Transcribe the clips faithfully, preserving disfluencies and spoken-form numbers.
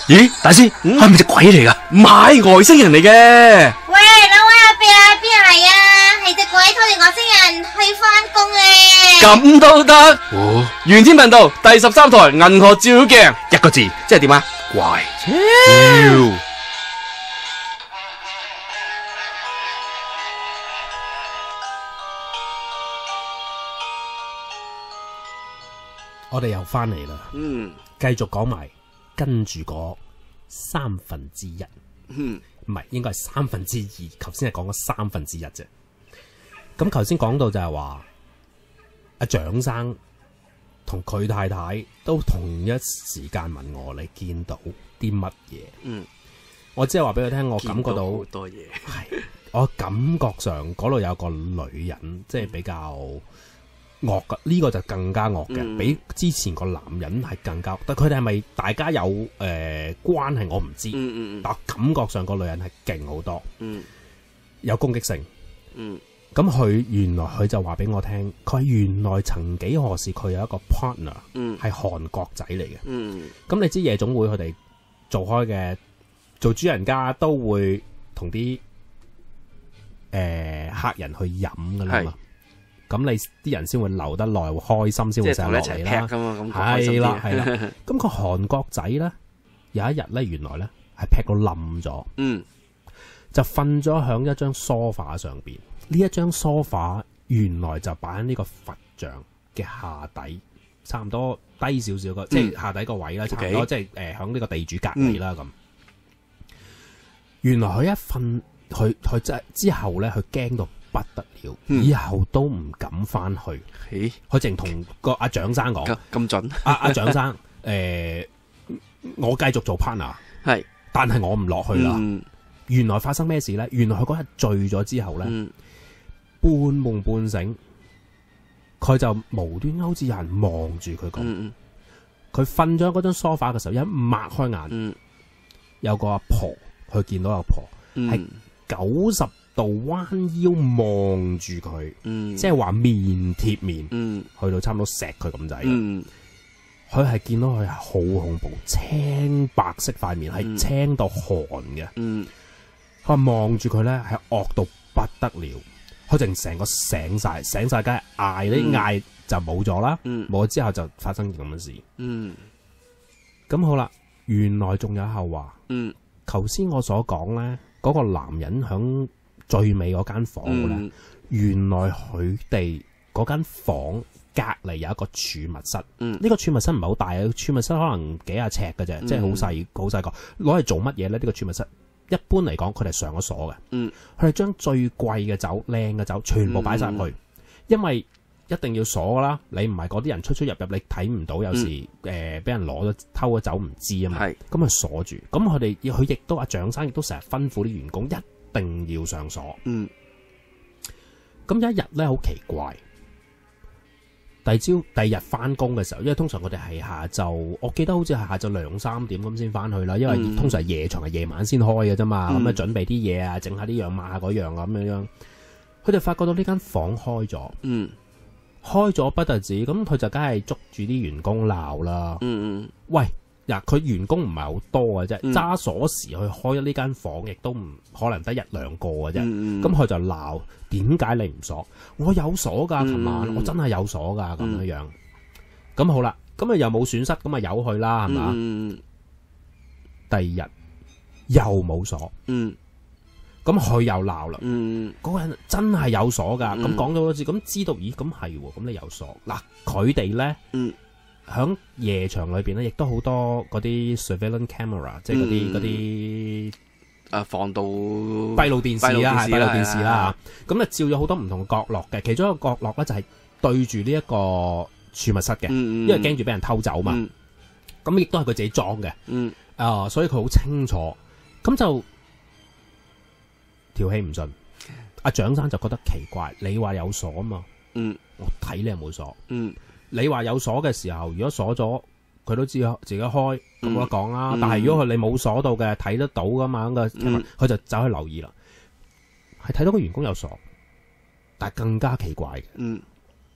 咦，大師，係咪隻鬼嚟噶？ 唔係外星人嚟嘅。 喂，兩位阿伯啊，邊係啊？係隻鬼拖住外星人去翻工咧。 咁都得？ 哦， 玄天頻道第十三台銀河照妖鏡，一個字，即係點啊？ 怪。 妖。 我哋又翻嚟啦， 嗯， 繼續講埋跟住嗰三分之一， 嗯， 唔係應該係三分之二，頭先係講咗三分之一啫。咁頭先講到就係話阿蔣生同佢太太都同一時間問我，你見到啲乜嘢？ 嗯， 我只係話俾佢聽，我感覺到好多嘢， 係我感覺上嗰度有個女人，即係比較惡嘅，呢、這個就更加惡嘅，嗯、比之前個男人係更加。但佢哋係咪大家有誒、呃、關係，我唔知。嗯嗯嗯、但我感覺上個女人係勁好多，嗯、有攻擊性。嗯，咁佢原來佢就話俾我聽，佢原來曾幾何時佢有一個 partner，嗯，係韓國仔嚟嘅。嗯，咁你知夜總會佢哋做開嘅做主人家都會同啲誒客人去飲噶啦嘛。咁你啲人先會留得耐，會開心先會成日落嚟啦。係啦，係啦。咁個韓國仔咧，有一日咧，原來咧係劈到冧咗，嗯，就瞓咗響一張梳化上邊。呢一張梳化原來就擺喺呢個佛像嘅下底，差唔多低少少個，即係下底個位啦，差唔多即係誒響呢個地主隔籬啦咁。原來佢一瞓，佢佢即係之後咧，佢驚到不得了，以後都唔敢翻去。佢淨同個阿蔣生講咁準。 阿阿蔣生，誒、呃，我繼續做 partner， 係，但係我唔落去啦。嗯、原來發生咩事咧？原來佢嗰日醉咗之後咧，嗯、半夢半醒，佢就無端好似有人望住佢咁。佢瞓咗嗰張梳化嘅時候，一擘開眼，嗯、有個阿婆，佢見到阿婆係九十度彎腰望住佢，嗯、即係話面貼面，嗯、去到差唔多錫佢咁滯。佢係見到佢係好恐怖，青白色塊面係、嗯、青到寒嘅。佢話望住佢咧係惡到不得了，佢淨成個醒晒，醒晒梗係嗌，呢嗌就冇咗啦，冇咗、嗯、之後就發生咁嘅事。咁、嗯、好啦，原來仲有後話。頭先、嗯、我所講咧，嗰、那個男人響最尾嗰間房咧，嗯、原來佢哋嗰間房隔籬有一個儲物室。呢、嗯、個儲物室唔係好大啊，儲物室可能幾廿尺嘅啫，嗯、即係好細好細個。攞嚟做乜嘢咧？呢、這個儲物室一般嚟講，佢哋上咗鎖嘅。佢哋將最貴嘅酒、靚嘅酒全部擺晒入去，嗯、因為一定要鎖噶啦。你唔係嗰啲人出出入入，你睇唔到，有時誒俾、嗯呃、人攞咗偷咗走唔知啊嘛。咁啊鎖住。咁佢哋佢亦都阿蔣生亦都成日吩咐啲員工一定要上鎖。嗯，咁有一日咧好奇怪，第二朝第二日翻工嘅時候，因為通常我哋係下晝，我記得好似係下晝兩三點咁先翻去啦。因為通常夜場係夜晚先開嘅啫嘛，咁啊、嗯、準備啲嘢啊，整下啲樣抹下嗰樣咁樣樣。佢哋發覺到呢間房開咗，嗯，開咗不特止，咁佢就梗係捉住啲員工鬧啦。嗯嗯，喂！嗱，佢員工唔係好多嘅啫，揸鎖匙去開呢間房，亦都唔可能得一兩個嘅啫。咁佢、嗯、就鬧，點解你唔鎖？我有鎖噶，琴晚、嗯、我真係有鎖噶，咁樣樣。咁、嗯、好啦，咁啊又冇損失，咁啊由佢啦，係嘛？嗯、第二日又冇鎖，咁佢、嗯、又鬧啦。嗰、嗯、個人真係有鎖噶，咁講咗多次，咁知道，咦？咁係，咁你有鎖？嗱，佢哋咧。嗯喺夜場裏邊咧，亦都好多嗰啲 surveillance camera，即係嗰啲嗰啲誒防盜閉路電視啦，係閉路電視啦。咁啊照咗好多唔同嘅角落嘅，其中一個角落咧就係對住呢一個儲物室嘅，嗯嗯、因為驚住俾人偷走嘛。咁亦都係佢自己裝嘅，啊、嗯呃，所以佢好清楚。咁就條氣唔順，阿蔣生就覺得奇怪，你話有鎖啊嘛？嗯，我睇你有冇鎖？嗯。你話有鎖嘅時候，如果鎖咗，佢都知自己開，咁冇得講啦。嗯、但係如果佢你冇鎖到嘅，睇得到噶嘛，咁佢、嗯、就走去留意啦。係睇到個員工有鎖，但係更加奇怪嘅，佢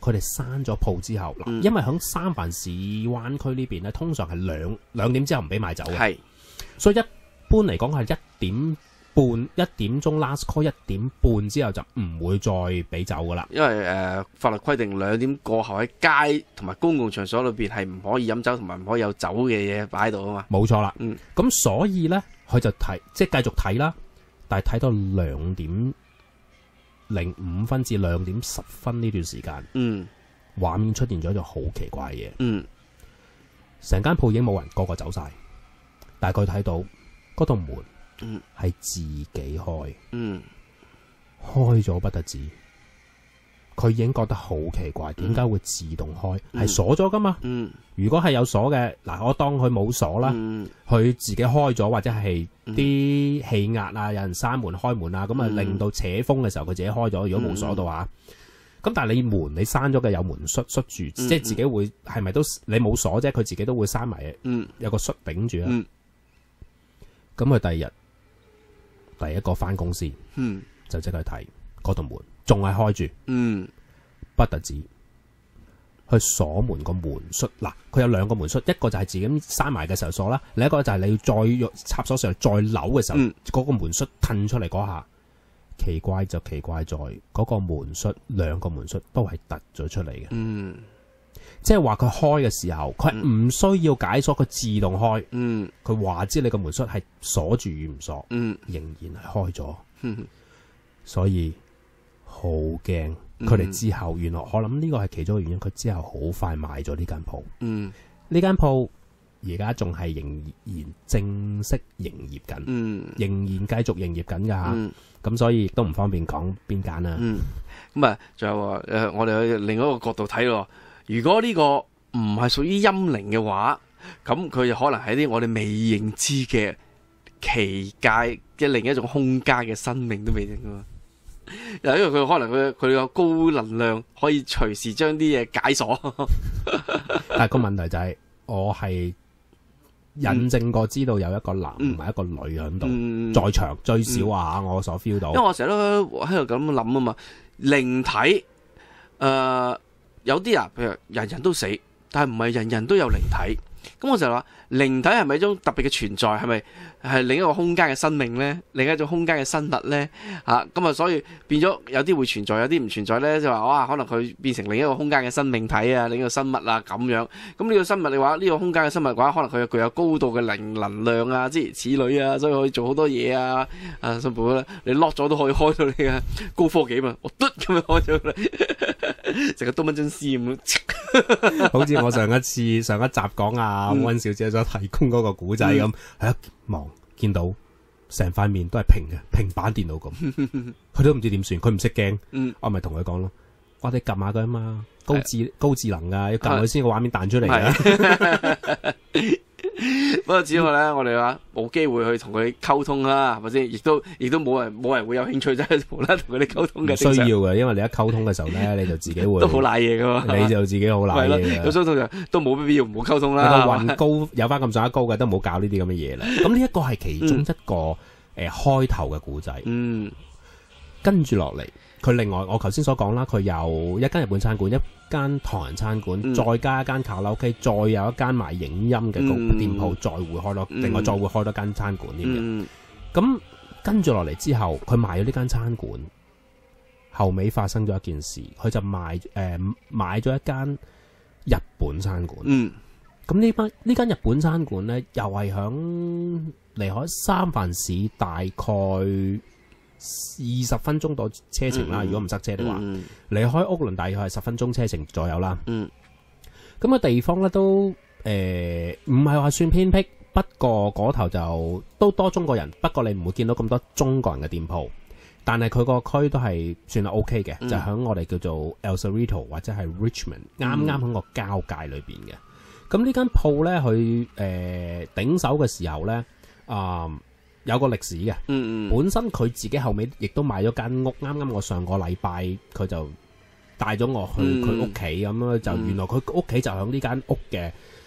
佢哋閂咗鋪之後，嗱、嗯，因為喺三藩市灣區呢邊咧，通常係兩兩點之後唔俾賣酒嘅，係，所以一般嚟講係一點半一點鐘 last call 一點半之後就唔會再俾酒噶啦， 因為誒、呃、法律規定兩點過後喺街同埋公共場所裏邊係唔可以飲酒同埋唔可以有酒嘅嘢擺喺度啊嘛。 冇錯啦， 嗯， 咁所以咧佢就睇即係繼續睇啦，但係睇到兩點零五分至兩點十分呢段時間，嗯，畫面出現咗一種好奇怪嘅嘢，嗯，成間鋪已經冇人，個個走晒，但係佢睇到嗰道門。嗯，係自己開，嗯，開咗不得止，佢已經覺得好奇怪，點解、嗯、會自動開？係鎖咗噶嘛？嗯，如果係有鎖嘅，嗱，我當佢冇鎖啦，佢、嗯、自己開咗，或者係啲氣壓啊，有人閂門開門啊，咁啊、嗯、令到扯風嘅時候佢自己開咗。如果冇鎖到啊，咁、嗯、但係你門你閂咗嘅有門栓栓住，嗯、即係自己會係咪都你冇鎖啫？佢自己都會閂埋，嗯，有個栓頂住啊。咁佢第二日。第一個翻公司，嗯，就即刻睇嗰道門，仲係開住，嗯，不特止，去鎖門個門栓，嗱，佢有兩個門栓，一個就係自己閂埋嘅時候鎖啦，另一個就係你要再插鎖上去再扭嘅時候，嗰、嗯嗰個門栓褪出嚟嗰下，奇怪就奇怪在嗰、嗰個門栓，兩個門栓都係突咗出嚟嘅，嗯。即係話佢開嘅時候，佢係唔需要解鎖，佢自動開。嗯，佢話知你個門栓係鎖住與唔鎖，嗯，仍然係開咗。嗯，所以好驚。佢哋之後，原來我諗呢個係其中嘅原因。佢之後好快賣咗呢間鋪。嗯，呢間鋪而家仲係仍然正式營業緊。嗯，仍然繼續營業緊噶吓。咁、嗯、所以亦都唔方便講邊間啦。嗯，咁啊，仲有誒，我哋去另一個角度睇咯。如果呢個唔係屬於陰靈嘅話，咁佢就可能係啲我哋未認知嘅奇界嘅另一種空間嘅生命都未定噶嘛。因為佢可能佢佢有高能量，可以隨時將啲嘢解鎖。但係個問題就係、是，我係印證過知道有一個男同埋一個女喺度、嗯、在場，最少啊、嗯、我所 feel 到。因為我成日都喺度咁諗啊嘛，靈體誒。呃有啲啊，譬如人人都死，但係唔係人人都有靈體。咁我就話，靈體係咪一種特別嘅存在？係咪係另一個空間嘅生命呢？另一種空間嘅生物呢？嚇咁啊，所以變咗有啲會存在，有啲唔存在呢。就話哇，可能佢變成另一個空間嘅生命體啊，另一個生物啊咁樣。咁呢個生物嘅話，呢、呢個空間嘅生物嘅話，可能佢具有高度嘅靈能量啊，諸如此類啊，所以可以做好多嘢啊。啊，甚至乎咧，你 lock 咗都可以開到你嘅高科技嘛，我嘟咁樣開咗嚟，成個多蚊真絲咁。好似我上一次上一集講啊溫小姐所提供嗰個古仔咁，係一望見到成塊面都係平嘅平板電腦咁，佢都唔知點算，佢唔識驚，我咪同佢講咯，我哋撳下佢啊嘛，高智高智能噶，要撳佢先個畫面彈出嚟嘅。不過只不過咧，我哋話冇機會去同佢溝通啦，係咪先？亦都亦都冇人冇人會有興趣真係無啦同佢哋溝通嘅。唔需要嘅，因為你一溝通嘅時候咧，你就自己會都好賴嘢噶嘛，你就自己好賴嘢嘅。咁所以通常都冇必要唔好溝通啦。你個運高有翻咁上下高嘅，都唔好搞呢啲咁嘅嘢啦。咁呢一個係其中一個誒、嗯呃、開頭嘅故仔。嗯，跟住落嚟，佢另外我頭先所講啦，佢有一間日本餐館，一間唐人餐館、嗯，再加一間卡拉 OK， 再有一間賣影音嘅店鋪、嗯，再會開多，另外再會開多間餐館添嘅。咁、嗯、跟住落嚟之後，佢賣咗呢間餐館，後尾發生咗一件事，佢就賣誒、呃、買咗一間日本餐館。嗯，咁呢班呢間日本餐館咧，又係響離開三藩市大概二十分鐘到車程啦、嗯，如果唔塞車嘅話，離、嗯、開屋崙大約係十分鐘車程左右啦。嗯，咁、那個地方咧都誒唔係話算偏僻，不過嗰頭就都多中國人，不過你唔會見到咁多中國人嘅店鋪，但係佢個區都係算係 OK 嘅、嗯，就喺我哋叫做 El Cerrito 或者係 Richmond，啱啱喺個交界裏邊嘅。咁呢間鋪咧，佢誒頂手嘅時候咧，啊、呃。有個歷史嘅、嗯嗯，本身佢自己後尾亦都買咗間屋，啱啱我上個禮拜佢就帶咗我去佢屋企咁樣，就原來佢屋企就喺呢間屋嘅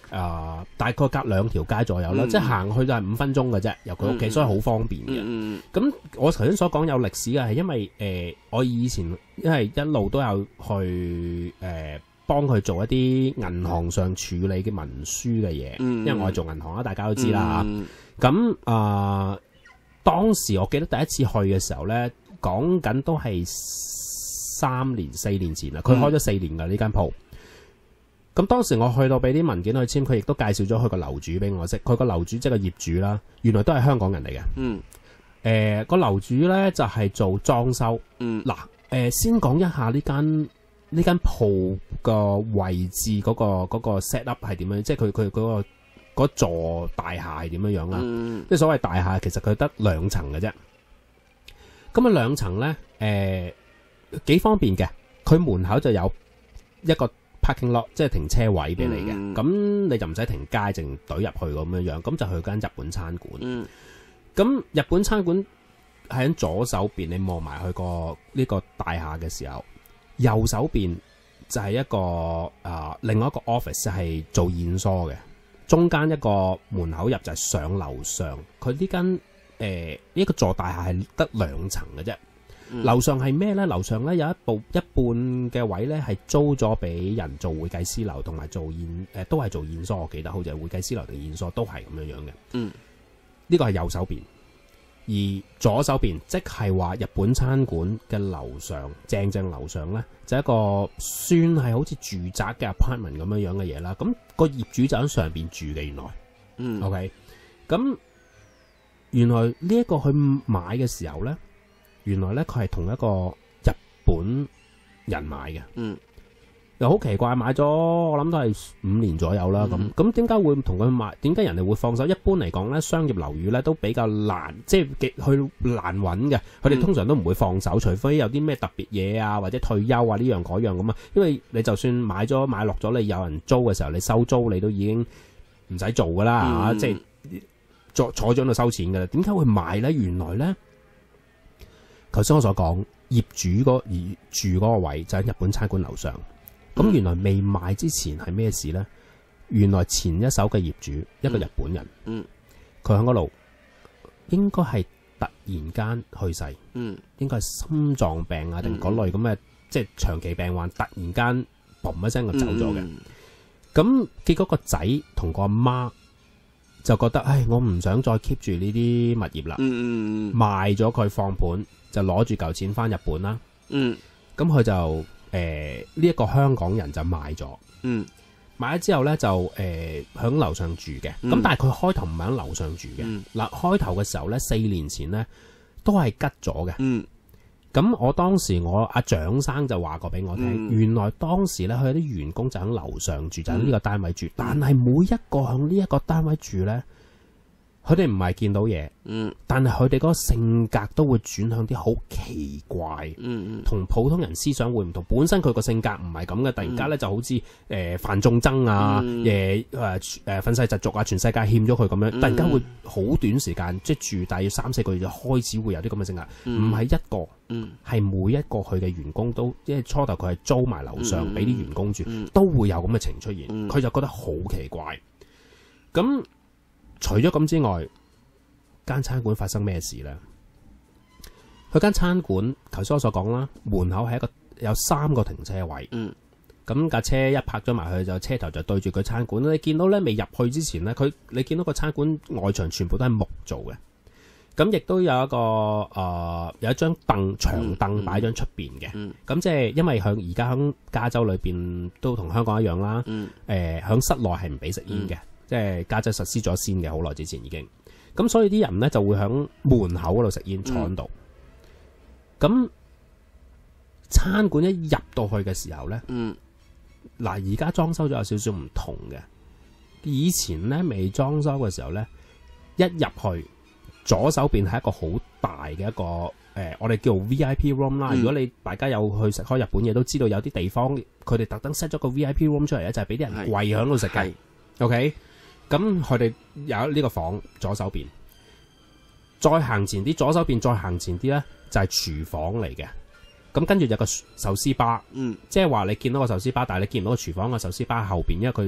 呃、大概隔兩條街左右啦，嗯、即係行去都係五分鐘嘅啫，由佢屋企，所以好方便嘅。咁、嗯嗯、我頭先所講有歷史嘅係因為誒、呃，我以前因為一路都有去誒幫佢做一啲銀行上處理嘅文書嘅嘢，嗯、因為我係做銀行啦，大家都知啦嚇。咁、嗯、啊、呃，當時我記得第一次去嘅時候咧，講緊都係三年四年前啦，佢開咗四年㗎呢間鋪。咁當時我去到俾啲文件去簽，佢亦都介紹咗佢個樓主俾我識。佢個樓主即係個業主啦，原來都係香港人嚟嘅。嗯。誒、呃，個樓主咧就係、是、做裝修。嗯。嗱，誒，先講一下呢間呢間鋪個位置嗰、那個嗰、那個 set up 係點樣，即係佢佢嗰個嗰座大廈係點樣樣啦。嗯。即係所謂大廈，其實佢得兩層嘅啫。咁啊，兩層咧，誒、呃，幾方便嘅。佢門口就有一個 parking lot， 即係停車位俾你嘅，咁、嗯、你就唔使停街，淨懟入去咁樣樣，咁就去間日本餐館。咁、嗯、日本餐館喺左手邊，你望埋去個呢個大廈嘅時候，右手邊就係一個啊、呃，另外一個 office 係做驗疏嘅，中間一個門口入就係上樓上。佢呢間誒呢一個座大廈係得兩層嘅啫。樓、嗯、上係咩咧？樓上咧有一部一半嘅位咧係租咗俾人做會計師樓，同埋做驗誒、呃、都係做驗疏。我記得好似係會計師樓定驗疏都係咁樣樣嘅。嗯，呢個係右手邊，而左手邊即係話日本餐館嘅樓上，正正樓上咧就係、一個算係好似住宅嘅 apartment 咁樣樣嘅嘢啦。咁、個業主就喺上邊住嘅原來。嗯 ，OK，咁原來呢一個去買嘅時候咧。原來咧佢係同一個日本人買嘅，嗯，又好奇怪，買咗我諗都係五年左右啦。咁咁點解會同佢買？點解人哋會放手？一般嚟講咧，商業樓宇咧都比較難，即係去難揾嘅。佢哋通常都唔會放手，除非有啲咩特別嘢啊，或者退休啊呢樣嗰樣咁啊。因為你就算買咗買落咗，你有人租嘅時候，你收租你都已經唔使做噶啦嚇，即係坐坐咗度收錢噶啦。點解會買咧？原來咧。頭先我所講，業主嗰而住嗰個位就喺日本餐館樓上。咁、嗯、原來未賣之前係咩事咧？原來前一手嘅業主、嗯、一個日本人，佢喺嗰度應該係突然間去世，嗯、應該係心臟病啊定嗰類咁嘅，嗯、即係長期病患，突然間嘣一聲就走咗嘅。咁、嗯、結果個仔同個阿媽就覺得，唉，我唔想再 keep 住呢啲物業啦，嗯、賣咗佢放盤。就攞住嚿錢翻日本啦，嗯，咁佢就誒呢一個香港人就買咗，嗯，買咗之後咧就誒響樓上住嘅，咁、嗯、但係佢開頭唔係響樓上住嘅，嗱、嗯、開頭嘅時候咧四年前咧都係吉咗嘅，嗯，咁我當時我阿蔣生就話過俾我聽，嗯、原來當時咧佢有啲員工就響樓上住，就喺呢個單位住，嗯、但係每一個響呢一個單位住咧。佢哋唔係見到嘢，嗯，但係佢哋嗰個性格都會轉向啲好奇怪，嗯嗯，同普通人思想會唔同。本身佢個性格唔係咁嘅，突然間咧就好似誒犯眾憎啊，誒誒誒憤世嫉俗啊，全世界欠咗佢咁樣，突然間會好短時間即係住大約三四個月就開始會有啲咁嘅性格，唔係、嗯、一個，嗯，係每一個佢嘅員工都，即係初頭佢係租埋樓上俾啲、嗯、員工住，嗯、都會有咁嘅情出現，佢、嗯、就覺得好奇怪，咁。除咗咁之外，間餐館發生咩事咧？佢間餐館，頭先我所講啦，門口係一個有三個停車位。嗯，咁架車一泊咗埋去，就車頭就對住佢餐館。你見到咧未入去之前咧，佢你見到個餐館外牆全部都係木做嘅。咁亦都有一個誒、呃，有一張凳長凳擺喺出邊嘅。嗯，咁即係因為響而家響加州裏邊都同香港一樣啦。嗯，誒、呃，響室內係唔俾食煙嘅。嗯，即係加州實施咗先嘅，好耐之前已經。咁所以啲人咧就會喺門口嗰度食煙，坐喺度。咁、嗯、餐館一入到去嘅時候咧，嗱而家裝修咗有少少唔同嘅。以前咧未裝修嘅時候咧，一入去左手邊係一個好大嘅一個誒、呃，我哋叫 V I P room 啦。嗯、如果你大家有去食開日本嘢，都知道有啲地方佢哋特登 set 咗個 V I P room 出嚟咧，就係俾啲人跪喺度食嘅。OK。咁佢哋有呢個房左手邊，再行前啲，左手邊再行前啲咧就係廚房嚟嘅。咁跟住有個壽司吧，嗯，即係話你見到個壽司吧，但係你見唔到個廚房個壽司吧後邊，因為佢啲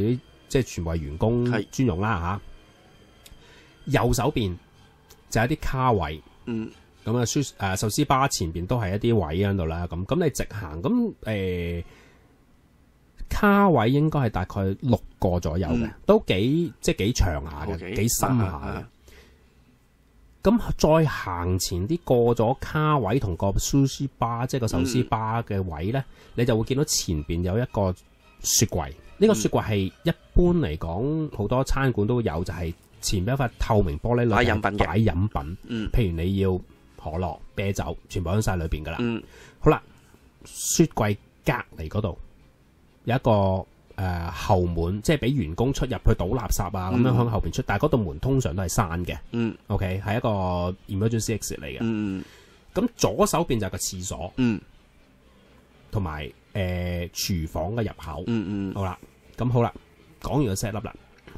即係全為員工專用啦吓。右手邊就有啲卡位，嗯，咁啊，誒壽司吧前邊都係一啲位喺度啦。咁咁你直行，咁誒、呃、卡位應該係大概六個左右嘅，嗯，都幾即係幾長下嘅，幾，okay，深下嘅。咁，啊啊，再行前啲過咗卡位同個 sushi bar，即係個壽司吧嘅位咧，嗯，你就會見到前邊有一個雪櫃。呢，嗯，個雪櫃係一般嚟講好多餐館都有，就係，是。前邊一塊透明玻璃裏邊擺飲品，嗯，譬如你要可樂、啤酒，全部喺晒裏邊噶啦。嗯，好啦，雪櫃隔籬嗰度有一個誒、呃、後門，即係俾員工出入去倒垃圾啊，咁、嗯、樣向後邊出。但係嗰道門通常都係閂嘅。嗯 ，OK， 係一個 emergency exit 嚟嘅。嗯，咁左手邊就係個廁所。嗯，同埋誒廚房嘅入口。嗯嗯，好啦，咁好啦，講完個 set up 啦。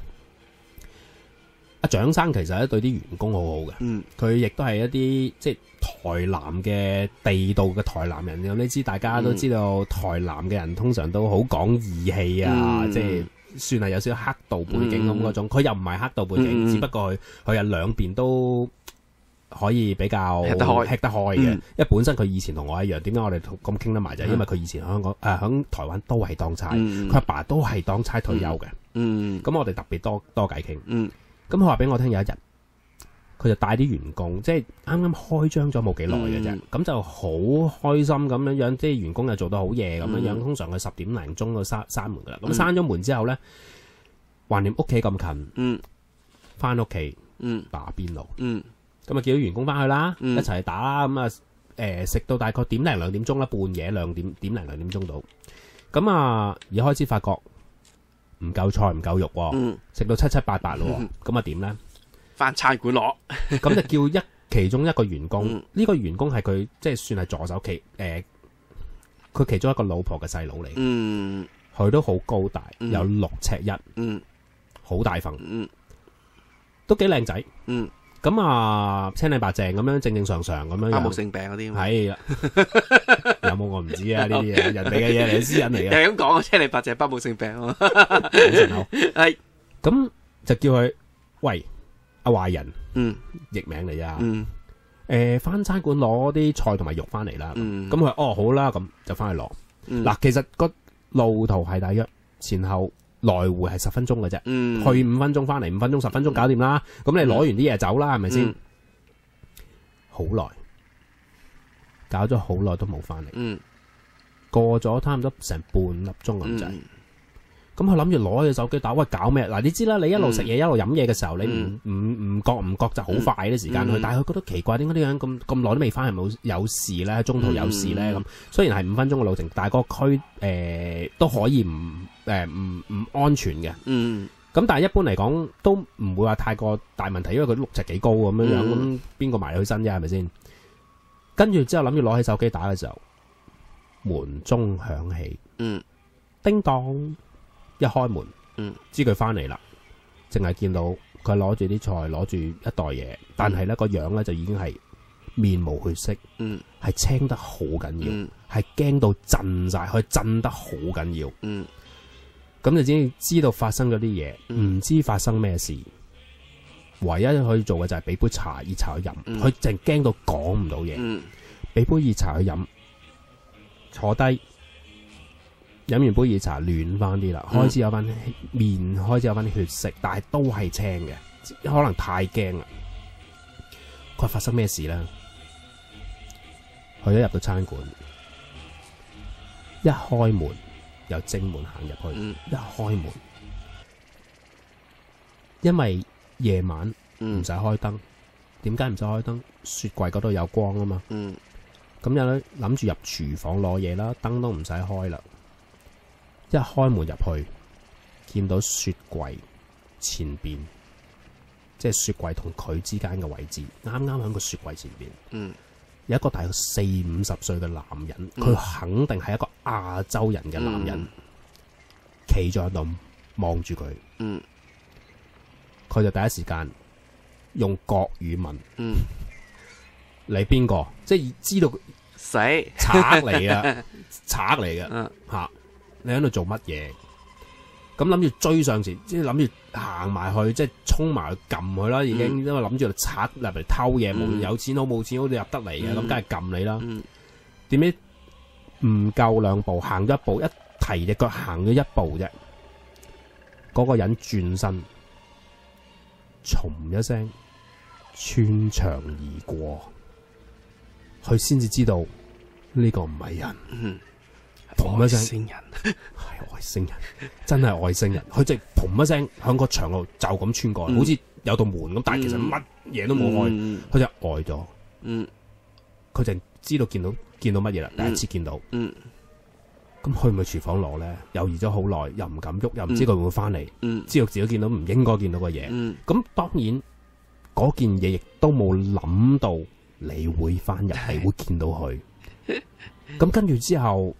阿蔣生其實咧對啲員工好好嘅，嗯，佢亦都係一啲即係台南嘅地道嘅台南人。咁你知大家都知道，嗯，台南嘅人通常都好講義氣啊，嗯，即係算係有少少黑道背景咁嗰種。佢，嗯，又唔係黑道背景，嗯，只不過佢佢係兩邊都可以比較吃得開，吃得開嘅，嗯。因為本身佢以前同我一樣，點解我哋咁傾得埋就係因為佢以前喺香港誒喺台灣都係當差，佢，嗯，阿爸都係當差退休嘅。嗯，咁我哋特別多多偈傾。嗯。咁佢話俾我聽，有一日佢就帶啲員工，即係啱啱開張咗冇幾耐嘅啫，咁、嗯、就好開心咁樣樣，即係員工又做到好夜咁樣樣。通常佢十點零鐘就閂閂門噶啦。咁閂咗門之後咧，橫掂屋企咁近，嗯，翻屋企，嗯，打邊爐，嗯，咁啊叫啲員工翻去啦，嗯、一齊去打啦。咁啊，誒食到大概點零兩點鐘啦，半夜兩點點零兩點鐘到。咁啊，而開始發覺。唔夠菜唔夠肉，食、嗯、到七七八八咯，咁啊點咧？ 翻餐館攞， 咁就叫一其中一個員工，呢、嗯這個員工係佢即係算係助手其誒，佢、呃、其中一個老婆嘅細佬嚟，佢、嗯、都好高大，嗯、有六尺一，嗯，好大份，嗯，都幾靚仔，嗯。咁啊，青靚白淨咁樣，正正常常咁樣， 百冇性病嗰啲， 係啦，有冇我唔知啊，呢啲嘢人哋嘅嘢嚟，私隱嚟嘅。 係咁講啊，青靚白淨，百冇性病啊。 係，咁就叫佢喂阿壞人，嗯，譯名嚟啊，嗯，誒，翻餐館攞啲菜同埋肉翻嚟啦，咁佢話哦好啦，咁就翻去攞。嗱，其實個路途係大約前後。來回係十分鐘嘅啫，去五分鐘，翻嚟五分鐘，十分鐘搞掂啦。咁、嗯、你攞完啲嘢走啦，係咪先？好耐，搞咗好耐都冇翻嚟。嗯，過咗差唔多成半粒鐘咁滯。咁佢諗住攞隻手機打，喂搞咩？嗱，你知啦，你一路食嘢一路飲嘢嘅時候，嗯、你唔唔唔覺唔覺就好快啲時間去。嗯、但係佢覺得奇怪，點解啲人咁咁耐都未翻，係冇有事咧？中途有事咧？咁、嗯、雖然係五分鐘嘅路程，但係個區誒、呃、都可以唔誒唔唔安全嘅。嗯。咁但係一般嚟講都唔會話太過大問題，因為佢六尺幾高咁樣樣，咁邊個埋去身啫？係咪先？跟住之後諗住攞起手機打嘅時候，門鐘響起。嗯。叮當。一開門，嗯，知佢翻嚟啦，淨係見到佢攞住啲菜，攞住一袋嘢，但係咧個樣咧就已經係面無血色，嗯，係青得好緊要，係、嗯、驚到震晒，佢震得好緊要，嗯，咁就先知道發生咗啲嘢，唔、嗯、知發生咩事，唯一可以做嘅就係俾杯茶熱茶去飲，佢淨驚到講唔到嘢，嗯，俾杯熱茶去飲，坐低。飲完杯熱茶暖翻啲啦，開始有翻面，開始有翻啲血色，但係都係青嘅，可能太驚啦。佢發生咩事咧？佢一入到餐館，一開門由正門行入去，嗯、一開門，因為夜晚唔使開燈，點解唔使開燈？雪櫃嗰度有光啊嘛。咁有咧諗住入廚房攞嘢啦，燈都唔使開啦。一開門入去，見到雪櫃前邊，即係雪櫃同佢之間嘅位置，啱啱喺個雪櫃前邊，嗯，有一個大概四五十歲嘅男人，佢、嗯、肯定係一個亞洲人嘅男人，企咗喺度望住佢，嗯，佢就第一時間用國語問，嗯，你邊個？即係知道死賊嚟嘅，賊嚟嘅，吓。你喺度做乜嘢？ 咁諗住追上前，即係諗住行埋去，即係衝埋去撳佢啦，已經，因為諗住賊入嚟偷嘢，冇、嗯、有錢好冇錢好，你入得嚟嘅，咁梗係撳你啦。點知唔夠兩步，行咗一步，一提隻腳行咗一步啫，嗰、嗰個人轉身，唰一聲穿牆而過，佢先至知道呢個唔係人。嗯嘭一聲，外星人係外星人，真係外星人。佢即係嘭一聲響個牆度就咁穿過，嗯、好似有道門咁，但係其實乜嘢都冇開，佢、嗯、就呆咗。嗯，佢就知道見到見到乜嘢啦，第一次見到。嗯，咁去唔去廚房攞咧？猶豫咗好耐，又唔敢喐，又唔知佢會唔會翻嚟。嗯，知道自己見到唔應該見到嘅嘢。嗯，咁當然嗰件嘢亦都冇諗到你會翻入係會見到佢。咁跟住之後。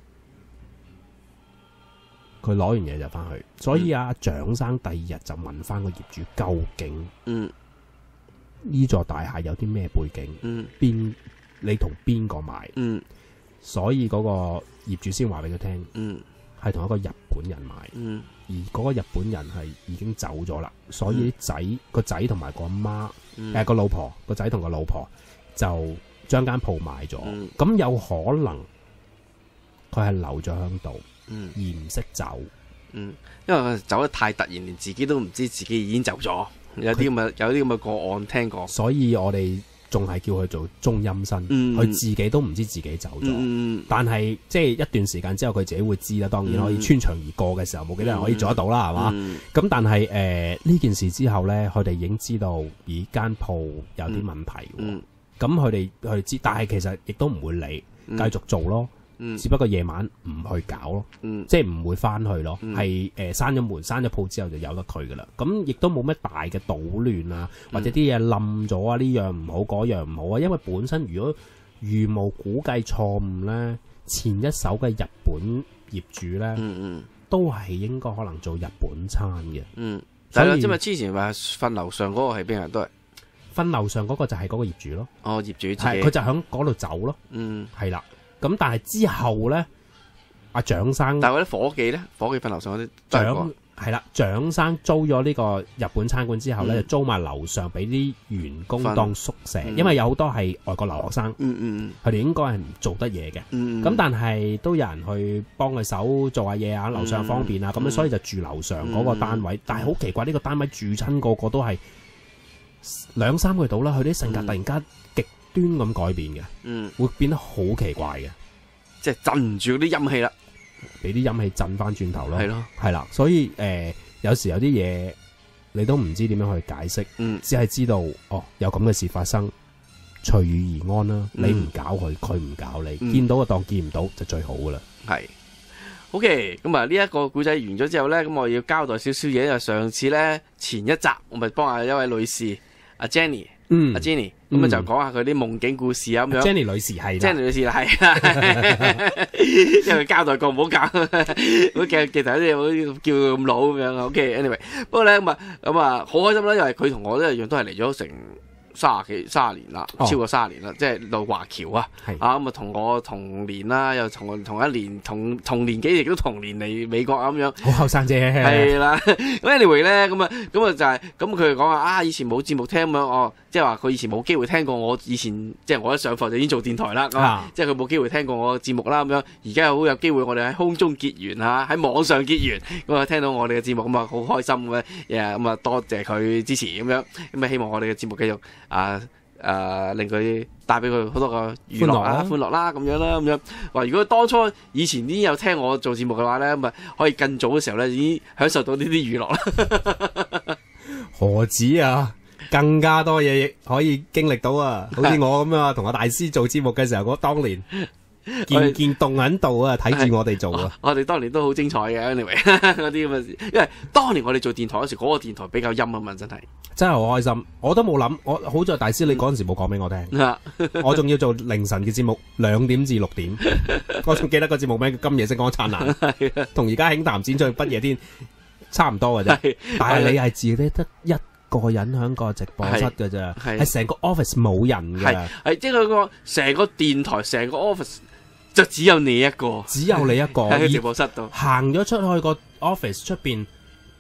佢攞完嘢就翻去，所以阿蔣生第二日就問翻個業主究竟，嗯，呢座大廈有啲咩背景，嗯，邊你同邊個買，嗯，所以嗰個業主先話俾佢聽，嗯，係同一個日本人買，嗯，而嗰個日本人係已經走咗啦，所以啲仔個仔同埋個媽，誒個老婆個仔同個老婆就將間鋪賣咗，咁、嗯、有可能佢係留咗喺度。嗯，而唔識走， 嗯，因為佢走得太突然，連自己都唔知自己已經走咗，有啲咁嘅有啲咁嘅個案聽過， 所以我哋仲係叫佢做中陰身，佢、嗯、自己都唔知自己走咗、嗯，但係即係一段時間之後佢自己會知啦，當然可以穿牆而過嘅時候冇幾多人可以做得到啦，係、嗯、嘛？咁、嗯、但係誒呢件事之後咧，佢哋已經知道咦間鋪有啲問題，咁佢哋佢哋知，但係其實亦都唔會理，繼續做咯。嗯、只不過夜晚唔去搞咯，嗯、即係唔會翻去咯，係誒閂咗門、閂咗鋪之後就由得佢噶啦。咁亦都冇咩大嘅搗亂啊，或者啲嘢冧咗啊，呢樣唔好，嗰樣唔好啊。因為本身如果如無估計錯誤咧，前一手嘅日本業主咧、嗯嗯，都係應該可能做日本餐嘅。嗯， 所以因為之前話瞓樓上嗰個係邊人都係瞓樓上嗰個就係嗰個業主咯。 哦，業主係佢就喺嗰度走咯。嗯，係啦。咁但係之後咧，阿蔣生， 但係嗰啲伙計咧，伙計瞓樓上嗰啲， 蔣係啦，蔣生租咗呢個日本餐館之後咧、嗯，就租埋樓上俾啲員工當宿舍，嗯、因為有好多係外國留學生，嗯嗯，佢哋應該係唔做得嘢嘅，咁、嗯、但係都有人去幫佢手做下嘢啊，樓上方便啊，咁、嗯、樣所以就住樓上嗰個單位，嗯、但係好奇怪呢、呢個單位住親個個都係兩三個月到啦，佢啲性格突然間極端咁改變嘅，嗯，會變得好奇怪嘅， 即係鎮唔住嗰啲陰氣啦， 俾啲陰氣震翻轉頭咯， 係咯， 係啦，所以誒、呃，有時有啲嘢你都唔知點樣去解釋，嗯，只係知道哦，有咁嘅事發生，隨遇而安啦、嗯，你唔搞佢，佢唔搞你，嗯、見到就當見唔到就最好噶啦， 係。OK，咁啊呢一個古仔完咗之後咧，咁我要交代少少嘢，就上次咧前一集我咪幫下一位女士阿 Jenny。嗯，阿 Jenny，咁啊、嗯、就講下佢啲夢境故事啊咁樣。 Jenny 女士係 ，Jenny 女士係啦，因為交代過唔好搞，好記記頭啲好叫佢咁老咁樣。OK，anyway，、okay，不過咧咁啊咁啊好開心啦，因為佢同我都一樣都係嚟咗成卅幾卅年啦，超過卅年啦，即係到華僑啊，啊咁啊同我同年啦，又同同一年同同年紀亦都同年嚟美國啊咁樣， 好後生啫， 係啦。咁 anyway 咧，咁啊咁啊就係咁佢講話啊，以前冇節目聽咁樣哦，即係話佢以前冇機會聽過我以前，即係我一上課就已經做電台啦，啊、即係佢冇機會聽過我嘅節目啦咁樣，而家好有機會我哋喺空中結緣吓，喺網上結緣，咁啊聽到我哋嘅節目咁啊好開心嘅，咁啊多謝佢支持咁樣，咁啊希望我哋嘅節目繼續。啊誒、呃，令佢帶俾佢好多個娛樂啊、歡樂啦，咁樣啦，咁樣話。如果當初以前已經有聽我做節目嘅話咧，咁啊可以更早嘅時候咧，已經享受到呢啲娛樂啦。 何止啊，更加多嘢可以經歷到啊！好似我咁啊，同阿大師做節目嘅時候，我當年件件動喺度啊，睇住我哋做啊。 我哋當年都好精彩嘅 ，anyway 嗰啲咁嘅事，因為當年我哋做電台嗰時，嗰、嗰個電台比較陰啊嘛，真係。真係好開心，我都冇諗，我好在大師你嗰陣時冇講俾我聽，嗯、我仲要做凌晨嘅節目，兩點至六點，我仲記得個節目名叫《今夜星光燦爛》，同而家輕談剪出不夜天差唔多嘅啫，但係你係自己得一個人喺個直播室嘅啫，係成個 office 冇人嘅， 係即係佢個成個電台成個 office 就只有你一個， 只有你一個喺直播室度， 行咗出去個 office 出邊。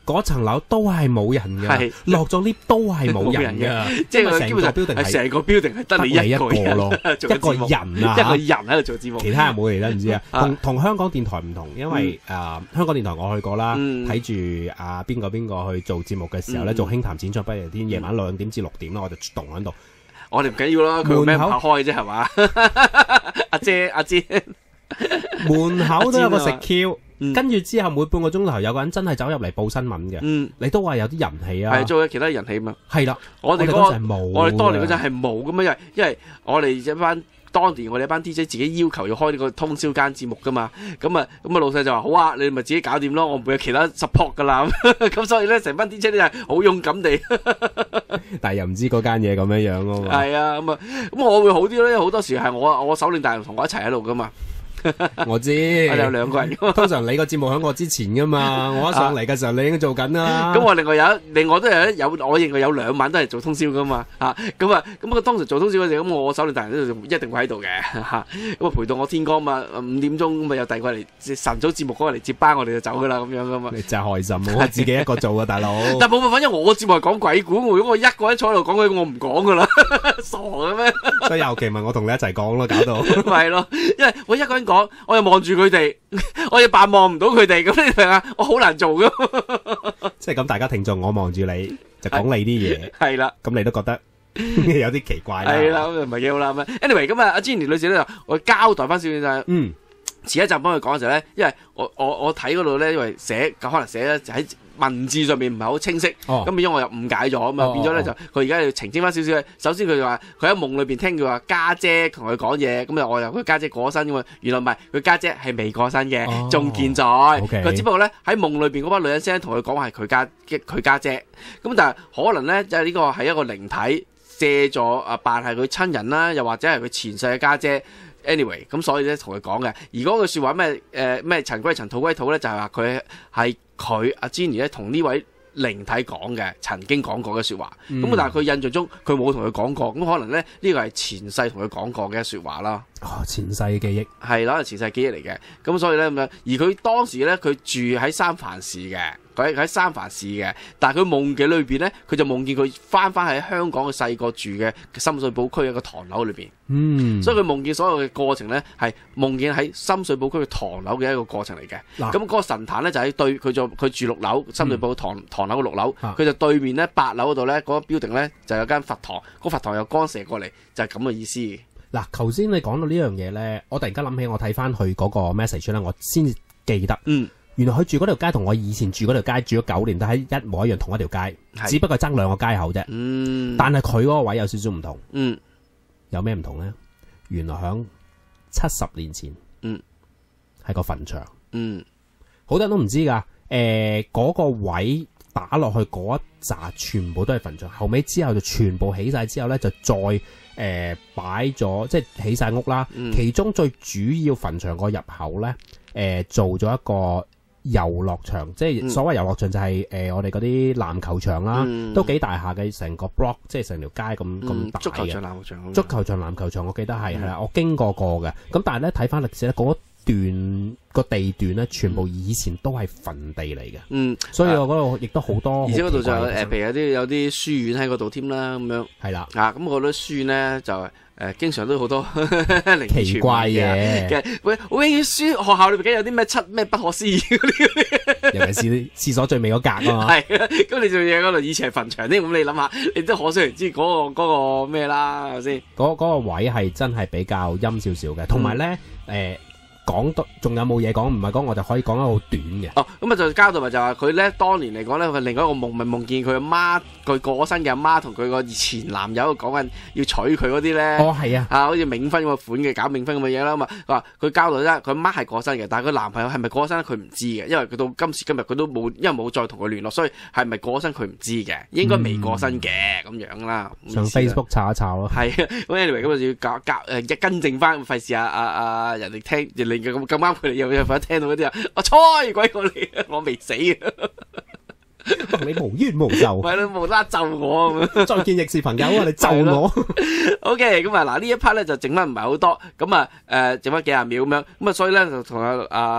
嗰層樓都係冇人嘅，落咗 lift 都係冇人嘅， 即係基本上係成個 building 係得你一個人咯，一個人啊， 一個人喺度做節目， 其他人冇嚟啦，唔知啊。同同香港電台唔同，因為誒香港電台我去過啦，睇住阿邊個邊個去做節目嘅時候咧，做輕談淺唱不夜天，夜晚兩點至六點啦，我就動喺度。 我哋唔緊要啦，佢咩拍開啫係嘛？阿姐阿姐， 門口都有個食 Q。跟住之後每半個鐘頭有個人真係走入嚟報新聞嘅，嗯、你都話有啲人氣啊， 係做其他人氣嘛， 係啦， 我哋嗰陣係冇， 我哋當年嗰陣係冇咁樣，因為因為我哋一班當年我哋一班 D J 自己要求要開呢個通宵間節目噶嘛，咁啊咁啊老細就話好啊，你咪自己搞掂咯，我唔會有其他 support 噶啦，咁所以咧成班 D J 咧係好勇敢地， 但係又唔知嗰間嘢咁樣樣咯嘛， 係啊咁啊咁我會好啲咧，好多時係我我首領大人同我一齊喺度噶嘛。 我知， 我哋有兩個人。 通常你個節目喺我之前噶嘛，我一上嚟嘅時候你已經做緊啦。 咁我另外有，另外都有有，我認為有兩晚都係做通宵噶嘛。吓咁啊，咁啊當時做通宵嗰陣，咁我首領大人都一定會喺度嘅。吓咁啊陪到我天光嘛，五點鐘咁啊有第二個嚟晨早節目嗰個嚟接班，我哋就走噶啦咁樣噶嘛。 你真係開心，我自己一個做啊，大佬。 但冇辦法，因為我節目係講鬼故，如果我一個人坐喺度講鬼故，我唔講噶啦，傻嘅咩？ 所以尤其問我同你一齊講咯，搞到。 係咯，因為我一個人講，我又望住佢哋，我又扮望唔到佢哋，咁你明啊？我好難做噶。 即係咁，大家聽眾，我望住你就講你啲嘢， 係啦， 咁你都覺得有啲奇怪啦。 係啦，咁又唔係幾好啦。Anyway，咁啊，阿 Jenny 女士咧，我交代翻少少就係，嗯，前一集幫佢講嘅時候咧，因為我我我睇嗰度咧，因為寫可能寫咧喺文字上面唔係好清晰，咁、哦、變咗我又誤解咗，咁啊、哦、變咗咧就佢而家要澄清翻少少。首先佢就話佢喺夢裏邊聽佢話家姐同佢講嘢，咁啊我又佢家姐過身噶嘛，原來唔係，佢家姐係未過身嘅，仲、哦、健在。佢 okay 只不過咧喺夢裏邊嗰班女人聲同佢講話係佢家佢家姐，咁但係可能咧即係呢個係一個靈體借咗啊扮係佢親人啦，又或者係佢前世嘅家姐。Anyway， 咁所以咧同佢講嘅，而嗰句説話咩誒咩塵歸塵土歸土咧，就係話佢係佢阿 Jenny 咧同呢位靈體講嘅，曾經講過嘅説話。咁、嗯、但係佢印象中佢冇同佢講過，咁可能咧呢個係前世同佢講過嘅説話啦。 哦，前世嘅記憶係啦，前世記憶嚟嘅。咁所以咧咁樣，而佢當時咧佢住喺三藩市嘅，佢喺三藩市嘅，但係佢夢境裏邊咧，佢就夢見佢翻翻喺香港嘅細個住嘅深水埗區一個唐樓裏邊。嗯，所以佢夢見所有嘅過程咧，係夢見喺深水埗區嘅唐樓嘅一個過程嚟嘅。咁嗰、啊、個神壇咧就喺對佢就佢住六樓深水埗唐、嗯、唐樓嘅六樓，佢、啊、就對面咧八樓嗰度咧嗰個 building 咧就有間佛堂，個佛堂又光射過嚟，就係咁嘅意思。 嗱，頭先你講到呢樣嘢咧，我突然間諗起我睇翻佢嗰個 message 咧，我先記得，嗯，原來佢住嗰條街同我以前住嗰條街住咗九年都係一模一樣同一條街，是只不過爭兩個街口啫，嗯，但係佢嗰個位有少少唔同，嗯，有咩唔同咧？原來響七十年前，嗯，係個墳場，嗯，好多人都唔知噶，誒、呃，嗰、那個位打落去嗰一紮全部都係墳場，後尾之後就全部起晒之後咧，就再。誒，擺咗、呃、即係起晒屋啦，嗯、其中最主要墳場個入口咧，誒、呃、做咗一個遊樂場，即係所謂遊樂場就係、是、誒、呃、我哋嗰啲籃球場啦，嗯、都幾大下嘅，成個 block 即係成條街咁咁、嗯、大嘅。足球場、籃球場，足球場、籃球場，我記得係係啦，我經過過嘅。咁但係咧睇翻歷史咧，嗰段個地段咧，全部以前都係墳地嚟嘅。嗯，所以我嗰度亦都好多，而且嗰度就誒，譬如有啲有啲書院喺嗰度添啦，咁樣係啦。啊，咁我覺得書院咧就誒、呃，經常都好多奇怪嘢嘅。喂，喂，書學校裏邊有啲咩七咩不可思議嗰啲，尤其是廁所最尾嗰格啊嘛。係啊，咁你仲要喺嗰度以前係墳場添，咁你諗下，你都可想而知嗰、嗰個、嗰個咩啦，係咪先？嗰、嗰個位係真係比較陰少少嘅，同埋咧誒。呃講到仲有冇嘢講？唔係講我就可以講得好短嘅。哦，咁啊就交代咪就話佢咧當年嚟講咧，佢另外一個夢咪夢見佢阿媽，佢過身嘅阿媽同佢個前男友講緊要娶佢嗰啲咧。哦，係啊，啊好似冥婚咁嘅款嘅，搞冥婚咁嘅嘢啦嘛。佢話佢交代咧，佢阿媽係過身嘅，但係佢男朋友係咪過身咧？佢唔知嘅，因為佢到今時今日佢都冇，因為冇再同佢聯絡，所以係咪過身佢唔知嘅，應該未過身嘅咁、嗯、樣啦。上 Facebook 查一查咯。係啊，咁 anyway 咁就要搞搞誒一更正翻，費事啊啊啊人哋聽咁咁啱佢哋有有份聽到嗰啲啊！我猜鬼過你，我未死啊！你無冤無仇，係咯，無啦啦咒我咁樣。再見亦是朋友啊！你咒我。O K， 咁啊嗱呢一 part 咧就整翻唔係好多，咁啊誒整翻幾廿秒咁樣，咁啊所以咧就同阿阿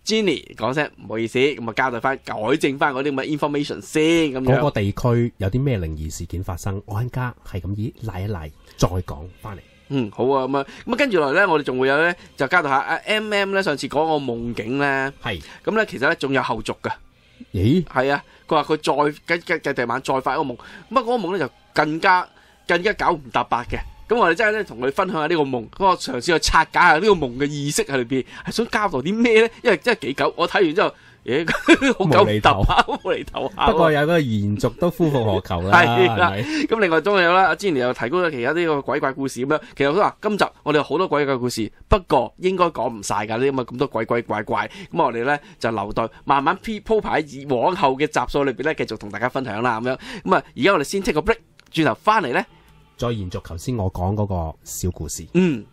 Jenny 講聲唔好意思，咁啊交代翻改正翻嗰啲咁嘅 information 先咁樣。 嗰個地區有啲咩靈異事件發生，我而家係咁依賴一賴再講翻嚟。 嗯，好啊，咁啊，咁啊跟住落嚟咧，我哋仲會有咧就交代下啊 M M 咧上次講個夢境咧，係咁咧其實咧仲有後續噶。 咦？ 係啊，佢話佢再繼繼第二晚再發一個夢，咁啊嗰個夢咧就更加更加九唔搭八嘅。咁我哋真係咧同佢分享下呢個夢，咁我嘗試去拆解下呢個夢嘅意識喺裏邊，係想交代啲咩咧？因為真係幾久，我睇完之後，咦，好九唔搭八，好無厘頭下。 不過有嗰個延續都夫復何求啦，係咪？ 咁另外仲有啦，阿 Jenny 又提供咗其他呢個鬼怪故事咁樣。其實佢話今集我哋有好多鬼怪故事，不過應該講唔晒㗎，呢咁啊咁多鬼鬼怪怪。咁我哋咧就留待慢慢鋪排喺往後嘅集數裏邊咧，繼續同大家分享啦咁樣。咁啊，而家我哋先 take 個 break，轉頭翻嚟咧。 再延續頭先我講嗰個小故事。 嗯。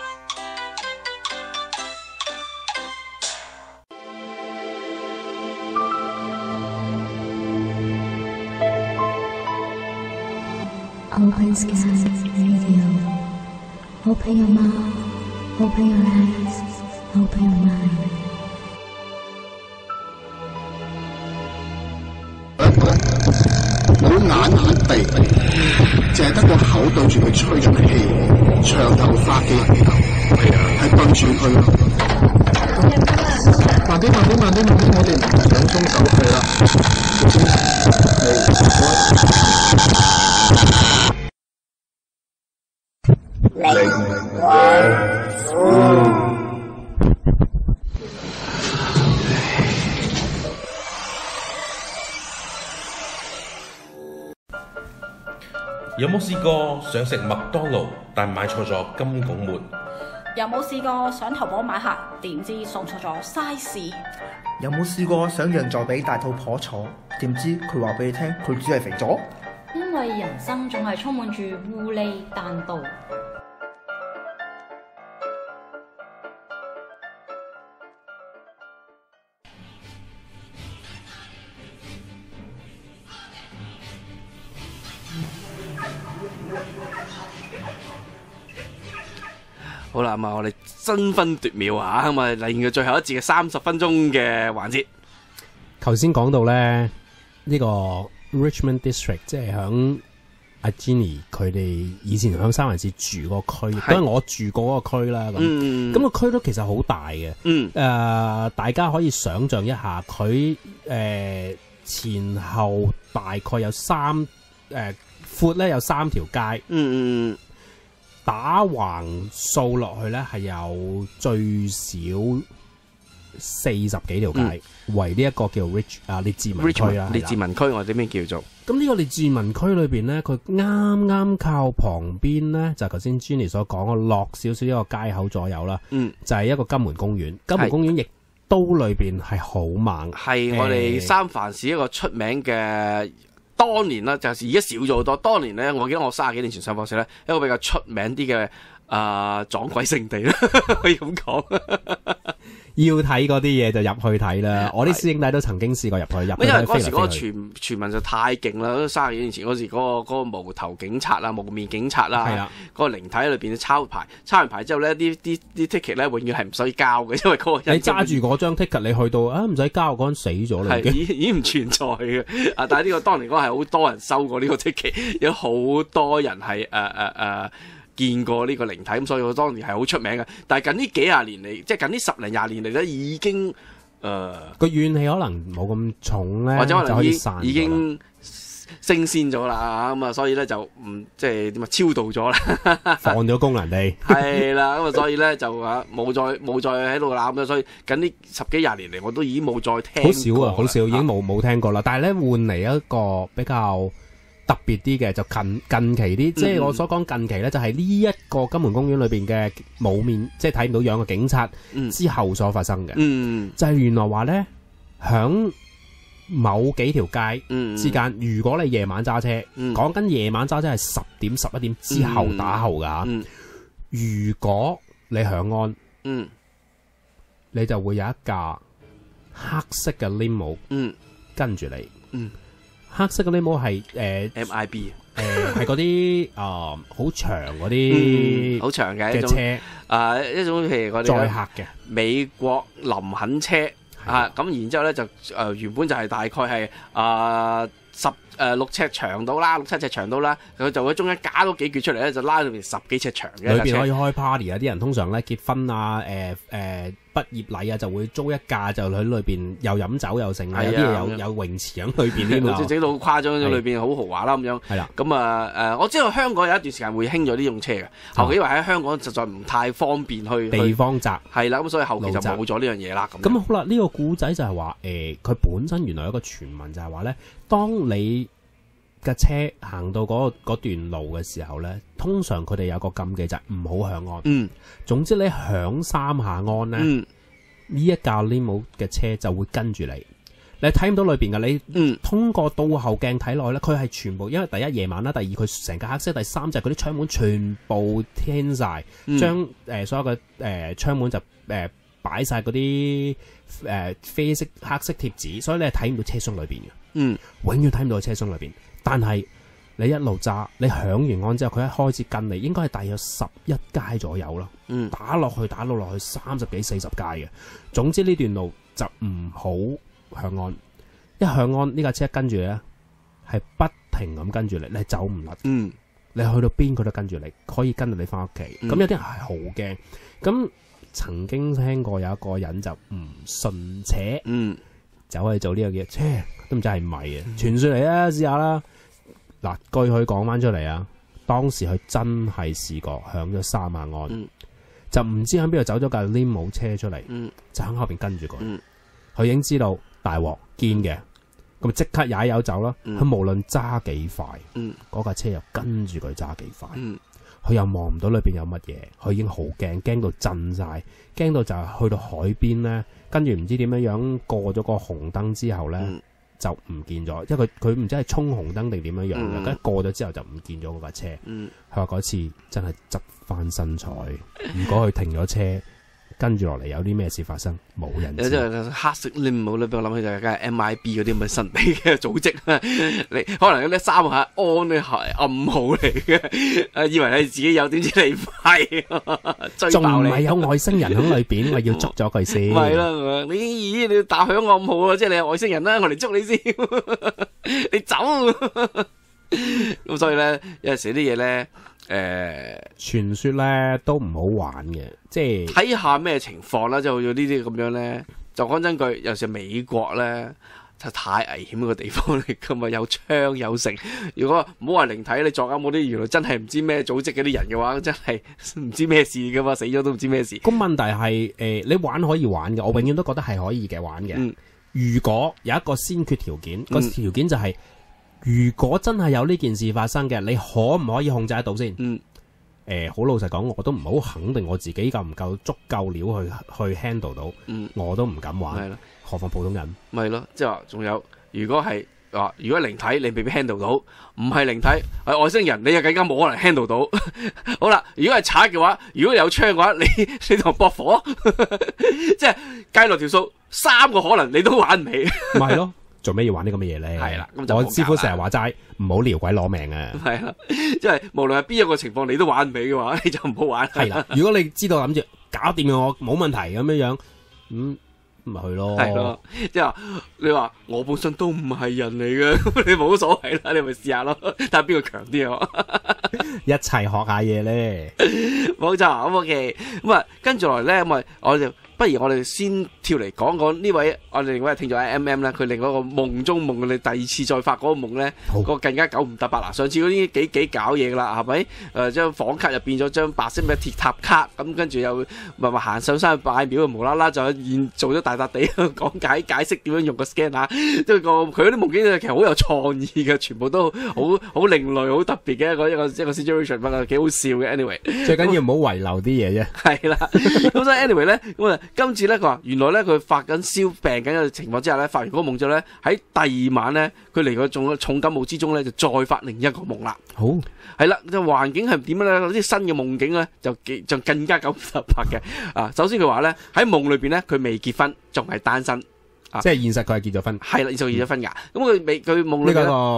Open Sky Radio. Open your mouth. Open your eyes. Open your mind. 冇眼耳鼻，淨係得個口對住佢吹住氣，長頭髮嘅係對住佢。慢啲，慢啲，慢啲，慢啲，我哋唔想鬆手佢啦。 有冇試過想食麥當勞，但買錯咗金拱門？ 有冇試過想淘寶買客，點知送錯咗 size？ 有冇試過想讓座俾大肚婆坐，點知佢話俾你聽，佢只係肥咗？ 因為人生總係充滿住烏哩單刀。 好啦，咁啊，我哋爭分奪秒啊，咁啊嚟到最後一節嘅三十分鐘嘅環節。 頭先講到咧，呢個 Richmond District 即係響阿 Jenny 佢哋以前響三藩市住個區，都係我住過嗰個區啦。咁咁、嗯、個區都其實好大嘅。嗯，誒、呃，大家可以想象一下，佢誒、呃、前後大概有三誒闊咧有三條街。嗯嗯。打橫掃落去咧，係有最少四十幾條街，嗯、為呢一個叫 Rich 啊列治文區啦。 列治文區我哋點樣叫做？ 咁呢個列治文區裏邊咧，佢啱啱靠旁邊咧，就係頭先 Jenny 所講嘅落少少一個街口左右啦。嗯，就係一個金門公園。金門公園亦都裏邊係好猛， 係我哋三藩市一個出名嘅。當年啦，就係而家少咗好多。當年咧，我記得我三十幾年前上課時咧，一個比較出名啲嘅啊撞鬼聖地啦，可以咁講。 要睇嗰啲嘢就入去睇啦。我啲師兄弟都曾經試過入去入。因為嗰時嗰個傳傳聞就太勁啦，三十幾年前嗰時嗰、嗰個嗰、嗰個無頭警察啦、無面警察啦，嗰、嗰個靈體喺裏邊抄牌，抄完牌之後咧，啲啲啲 ticket 咧永遠係唔使交嘅，因為嗰個人你揸住嗰張 ticket 你去到啊唔使交，嗰人死咗啦， 已已經唔存在嘅。啊，但係呢個當年嗰個係好多人收過呢個 ticket， 有好多人係誒誒誒。呃呃呃見過呢個靈體，咁所以我當年係好出名嘅。但係近呢幾廿年嚟，即係近呢十零廿年嚟咧，已經誒個、 呃、怨氣可能冇咁重咧， 或者可能已就已經升仙咗啦，咁啊，所以咧就唔即係點啊超度咗啦， 放咗工人哋係啦，咁啊，所以咧就啊冇再冇再喺度攬啦，所以近呢十幾廿年嚟，我都已經冇再聽過， 好少啊，好少，已經冇冇聽過啦。但係咧換嚟一個比較特別啲嘅，就近近期啲，即係我所講近期咧，就係呢一個金門公園裏邊嘅冇面，即係睇唔到樣嘅警察之後所發生嘅，嗯、就係原來話咧，響某幾條街之間，嗯、如果你夜晚揸車，講緊夜晚揸車係十點十一點之後打後噶吓，嗯嗯、如果你響安，嗯、你就會有一架黑色嘅 limo 跟住你。嗯黑色嘅 limo 係誒 M I B 誒係嗰啲啊好長嗰啲好長嘅嘅車啊一種譬如我哋載客嘅美國林肯車啊，咁然之後咧就誒、呃、原本就係大概係啊十誒六尺長到啦，六七尺長到啦，佢就喺中間加多幾橛出嚟咧，就拉到變十幾尺長嘅。 裏邊可以開 party 啊！啲人通常咧結婚啊、誒誒畢業禮啊，就會租一架就喺裏邊又飲酒又剩啊，有啲有有泳池喺裏邊添啊， 即係整到好誇張，裏邊好豪華啦咁樣。 係啦， 咁啊誒，我知道香港有一段時間會興咗呢種車嘅，後期因為喺香港實在唔太方便去地方窄， 係啦，咁所以後期就冇咗呢樣嘢啦。咁咁好啦，呢個故仔就係話誒，佢本身原來有一個傳聞就係話咧，當你架車行到嗰嗰段路嘅時候咧，通常佢哋有個禁忌就係唔好響安。嗯，總之你響三下安咧，呢、嗯、一架 limo 嘅車就會跟住你。你睇唔到裏邊嘅，你、嗯、通過倒後鏡睇落去咧，佢係全部，因為第一夜晚啦，第二佢成架黑色，第三就係嗰啲窗門全部聽晒，將誒、嗯呃、所有嘅誒、呃、窗門就誒擺晒嗰啲誒啡色黑色貼紙，所以你係睇唔到車廂裏邊嘅。嗯，永遠睇唔到車廂裏邊。但係你一路揸，你響完安之後，佢一開始跟你，應該係大約十一階左右啦。嗯，打落去打到落去三十幾四十階嘅。總之呢段路就唔好響安，一響安呢架車跟住你咧，係不停咁跟住你，你係走唔甩。嗯，你去到邊佢都跟住你，可以跟到你翻屋企。咁、嗯、有啲人係好驚。咁曾經聽過有一個人就唔信邪，嗯，走去做呢個嘢，車都唔知係咪啊？傳說嚟啊，試下啦。嗱，據佢講翻出嚟啊，當時佢真係試過響咗三萬安，嗯、就唔知喺邊度走咗架 limo 車出嚟，嗯、就喺後邊跟住佢。佢、嗯、已經知道大鑊堅嘅，咁即刻踩油走啦。佢、嗯、無論揸幾快，嗰、嗯、架車又跟住佢揸幾快，佢、嗯、又望唔到裏邊有乜嘢，佢已經好驚，驚到震晒，驚到就係去到海邊咧，跟住唔知點樣樣過咗個紅燈之後咧。嗯就唔見咗，因為佢佢唔知係衝紅燈定點樣樣嘅，跟住、嗯、過咗之後就唔見咗嗰架車。佢話嗰次真係執翻身彩，如果佢停咗車，跟住落嚟有啲咩事發生，冇人知。即係黑色 limo 咧，俾我諗起就係梗係 M I B 嗰啲咁嘅神秘嘅組織。你可能嗰啲三下安咧係暗號嚟嘅，以為你自己有，點知你唔係， 仲唔係有外星人喺裏邊，我要捉咗佢先。 係啦，你咦你打響暗號啊，即係你係外星人啦，我嚟捉你先，你走。咁所以咧，有陣時啲嘢咧。誒、呃， 傳說咧都唔好玩嘅，即係睇下咩情況啦，就好似呢啲咁樣咧，就講真句，尤其是美國咧，就太危險一個地方嚟噶嘛，有槍有城。如果唔好話靈體，你撞啱嗰啲原來真係唔知咩組織嗰啲人嘅話，真係唔知咩事噶嘛，死咗都唔知咩事。 咁問題係誒、呃，你玩可以玩嘅，我永遠都覺得係可以嘅玩嘅。嗯、如果有一個先決條件，個條件就係、是。嗯如果真係有呢件事發生嘅，你可唔可以控制得到先？嗯，誒、呃，好老實講，我都唔好肯定我自己夠唔夠足夠料去去 handle 到。嗯，我都唔敢玩。係咯，何況普通人？ 咪咯，即係話仲有，如果係話，如果靈體你未必 handle 到，唔係靈體係外星人，你又更加冇可能 handle 到。好啦，如果係賊嘅話，如果有槍嘅話，你你同搏火，即係計落條數，三個可能你都玩唔起。 咪咯。做咩要玩啲咁嘅嘢咧？係啦，咁就我師傅成日話齋，唔好撩鬼攞命啊！ 係啦，即係無論係邊一個情況，你都玩唔起嘅話，你就唔好玩。 係啦，如果你知道諗住搞掂我冇問題咁樣樣，咁咪去咯。係咯， 即係話你話我本身都唔係人嚟嘅，咁你冇所謂啦，你咪試下咯，睇下邊個強啲啊！ 一齊學下嘢咧， 冇錯。咁 OK，咁啊，跟住落嚟咧，咁啊，我就。不如我哋先跳嚟講講呢位我哋另外聽咗 M M 咧，佢另外一個夢中夢，我哋第二次再發嗰個夢咧，個更加九唔搭八啦。上次嗰啲幾幾搞嘢噶啦，係咪？誒、呃，張房卡就變咗張白色嘅鐵塔卡，咁跟住又咪咪行上山去拜廟，無啦啦就現做咗大笪地講解解釋點樣用個 scanner，即係個佢嗰啲夢境其實好有創意嘅，全部都好好另類、好特別嘅一個一個一個 situation，不過幾好笑嘅。anyway， 最緊要唔好遺留啲嘢啫。 係啦，咁所以 anyway 咧，咁啊。今次咧，佢話原來咧，佢發緊燒病緊嘅情況之下咧，發完嗰個夢之後咧，喺第二晚咧，佢嚟個重重感冒之中咧，就再發另一個夢啦。好係啦，就環境係點咧？啲新嘅夢境咧，就就更加九唔搭八嘅。啊，首先佢話咧，喺夢裏邊咧，佢未結婚，仲係單身。啊、 即係現實佢係結咗婚。 係啦，現實結咗婚噶。咁佢未佢夢裏邊呢、這個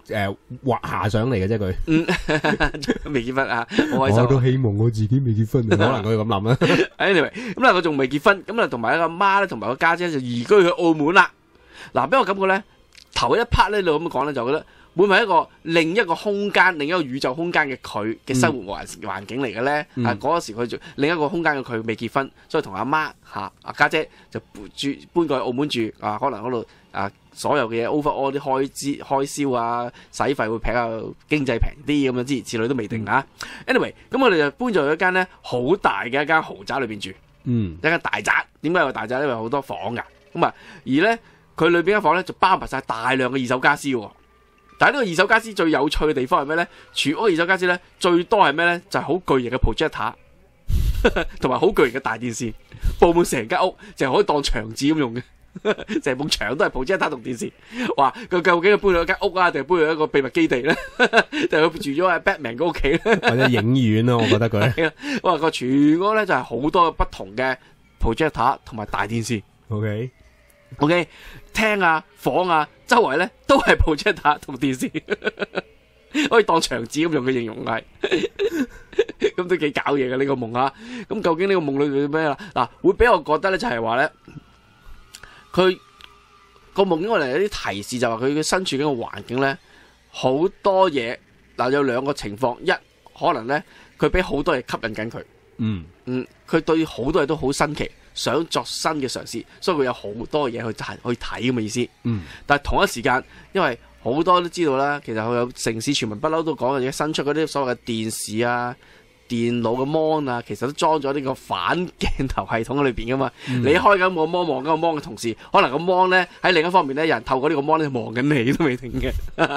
誒畫下上嚟嘅啫佢。 嗯，未結婚啊，好開心。 我都希望我自己未結婚，可能佢咁諗啦。 Anyway， 咁咧佢仲未結婚，咁啊同埋阿媽咧，同埋個家姐就移居去澳門啦。嗱，俾我感覺咧，頭一 part 咧，你咁講咧，就覺得會唔會係一個另一個空間、另一個宇宙空間嘅佢嘅生活環環境嚟嘅咧？嗯、啊，嗰時佢就另一個空間嘅佢未結婚，所以同阿媽嚇阿家姐就住搬過去澳門住啊，可能嗰度啊所有嘅嘢 overall 啲開支開銷啊、使費會比較經濟平啲咁樣，之之類都未定啊。嗯、anyway， 咁我哋就搬咗去一間咧好大嘅一間豪宅裏邊住，嗯，一間大宅。點解有大宅？因為好多房㗎，咁啊，而咧佢裏邊間房咧就包埋晒大量嘅二手家私喎。但係呢個二手家私最有趣嘅地方係咩咧？全屋二手家私咧最多係咩咧？就係、是、好巨型嘅 projector， 同埋好巨型嘅大電視，佈滿成間屋，就可以當牆紙咁用嘅。成埲牆都係 projector 同電視。哇！佢究竟係搬咗間屋啊，定係搬咗一個秘密基地咧？定係佢住咗喺 Batman 嘅屋企咧？ 或者影院咯，我覺得佢。 哇！個全屋咧就係好多不同嘅 projector 同埋大電視。 OK。 OK， 廳啊、房啊，周圍咧都係 projector 同電視，可以當牆紙咁用嘅形容係，咁都幾搞嘢嘅呢個夢啊！咁究竟呢個夢裏面咩啦？嗱，會俾我覺得咧就係話咧，佢個夢應該嚟有啲提示，就話佢嘅身處緊嘅環境咧，好多嘢嗱，有兩個情況，一可能咧佢俾好多嘢吸引緊佢，嗯嗯，佢對好多嘢都好新奇。想作新嘅嘗試，所以佢有好多嘢去睇去睇咁嘅意思。嗯，但係同一時間，因為好多都知道啦，其實佢有城市傳聞不嬲都講嘅嘢，新出嗰啲所謂嘅電視啊、電腦嘅 mon 啊，其實都裝咗呢個反鏡頭系統喺裏邊噶嘛。嗯、你開緊個 mon 望緊個 mon 嘅同時，可能個 mon 咧喺另一方面咧，有人透過呢個 mon 咧望緊你都未定嘅。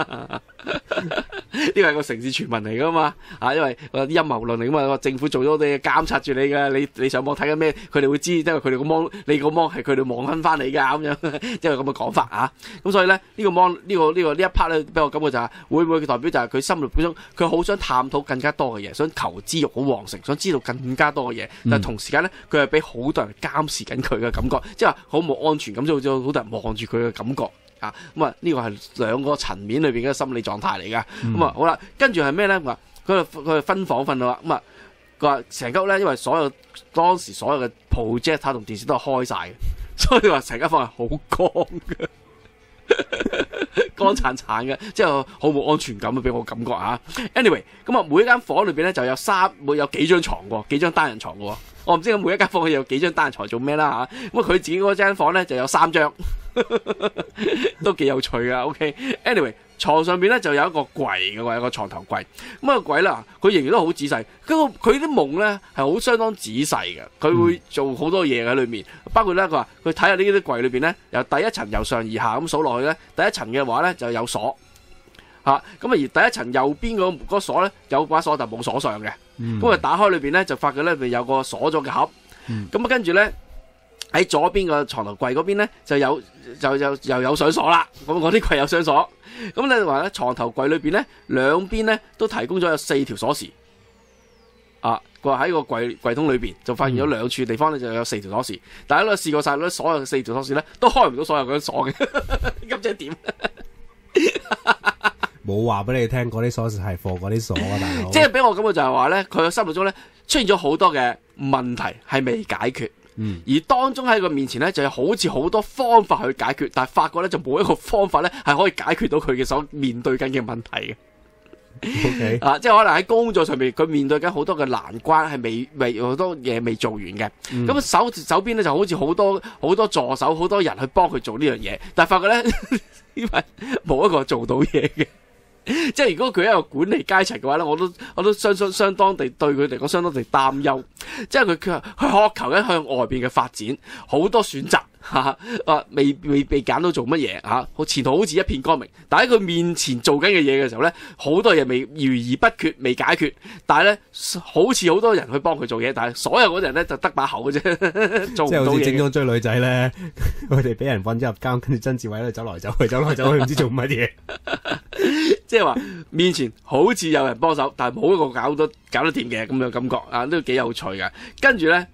呢個係個城市傳聞嚟噶嘛，啊，因為個陰謀論嚟噶嘛，個政府做咗啲嘢監察住你噶，你你上網睇緊咩，佢哋會知，因為佢哋個 mon，你個 mon 係佢哋望翻翻你噶咁樣，即係咁嘅講法啊。咁所以咧呢、呢個 mon 呢、呢個呢、呢個呢一 part 咧，俾我感覺就係、是、會唔會代表就係佢心裏本身佢好想探討更加多嘅嘢，想求知欲好旺盛，想知道更加多嘅嘢，嗯、但係同時間咧佢係俾好多人監視緊佢嘅感覺，即係話好冇安全感，就好似好多人望住佢嘅感覺。啊，咁啊呢個係兩個層面裏邊嘅心理狀態嚟噶。咁、嗯、啊好啦，跟住係咩咧？佢佢佢分房瞓啦。咁啊佢話成間屋咧，因為所有當時所有嘅 projector 同電視都係開晒嘅，所以話成間房係好光嘅，光燦燦嘅，即係好冇安全感啊！俾我感覺啊。Anyway， 咁啊每一間房裏邊咧就有三會有幾張床嘅，幾張單人床嘅。我唔知佢每一間房佢有幾張單人床做咩啦嚇。咁啊佢自己嗰間房咧就有三張。都幾有趣噶 ，OK。Anyway， 床上邊咧就有一個櫃嘅，有一個床頭櫃。咁啊個櫃啦，佢仍然都好仔細。佢個佢啲夢咧係好相當仔細嘅，佢會做好多嘢喺裏面，包括咧佢話佢睇下呢啲櫃裏邊咧，由第一層由上而下咁數落去咧，第一層嘅話咧就有鎖吓，咁啊而第一層右邊嗰嗰個鎖咧有把鎖就冇鎖上嘅，咁啊、嗯、打開裏邊咧就發覺咧裏邊有個鎖咗嘅盒，咁啊跟住咧。喺左邊個床頭櫃嗰邊咧就有就就又有上鎖啦，咁我啲櫃有上鎖，咁你話咧床頭櫃裏邊咧兩邊咧都提供咗有四條鎖匙，啊，佢話喺個櫃櫃桶裏邊就發現咗兩處地方咧就有四條鎖匙，大家都試過晒咧所有四條鎖匙咧都開唔到所有嗰啲鎖嘅，咁即係點？ 冇話俾你聽嗰啲鎖匙係放嗰啲鎖啊，大佬。 即係俾我感覺就係話咧，佢嘅心目中咧出現咗好多嘅問題係未解決。嗯、而當中喺佢面前咧，就好似好多方法去解決，但係發覺咧就冇一個方法咧係可以解決到佢嘅所面對緊嘅問題嘅。Okay. 啊，即係可能喺工作上面，佢面對緊好多嘅難關，係未未好多嘢未做完嘅。咁、嗯、手手邊咧就好似好多好多助手，好多人去幫佢做呢樣嘢，但係發覺咧因為冇一個做到嘢嘅。即係如果佢係一個管理階層嘅話咧，我都我都相相相當地對佢嚟講相當地擔憂。即係佢佢佢渴求緊向外邊嘅發展，好多選擇吓，啊未未被揀到做乜嘢吓，好前途好似一片光明。但喺佢面前做緊嘅嘢嘅時候咧，好多嘢未豫而不決，未解決。但係咧，好似好多人去幫佢做嘢，但係所有嗰啲人咧就得把口嘅啫，做唔到嘢。即係好似正宗追女仔咧，佢哋俾人搵咗入監，跟住曾志偉喺度走來走去，走來走去，唔知做乜嘢。即係話面前好似有人幫手，但係冇一個搞得搞得掂嘅咁嘅感覺啊，都幾有趣嘅。跟住咧，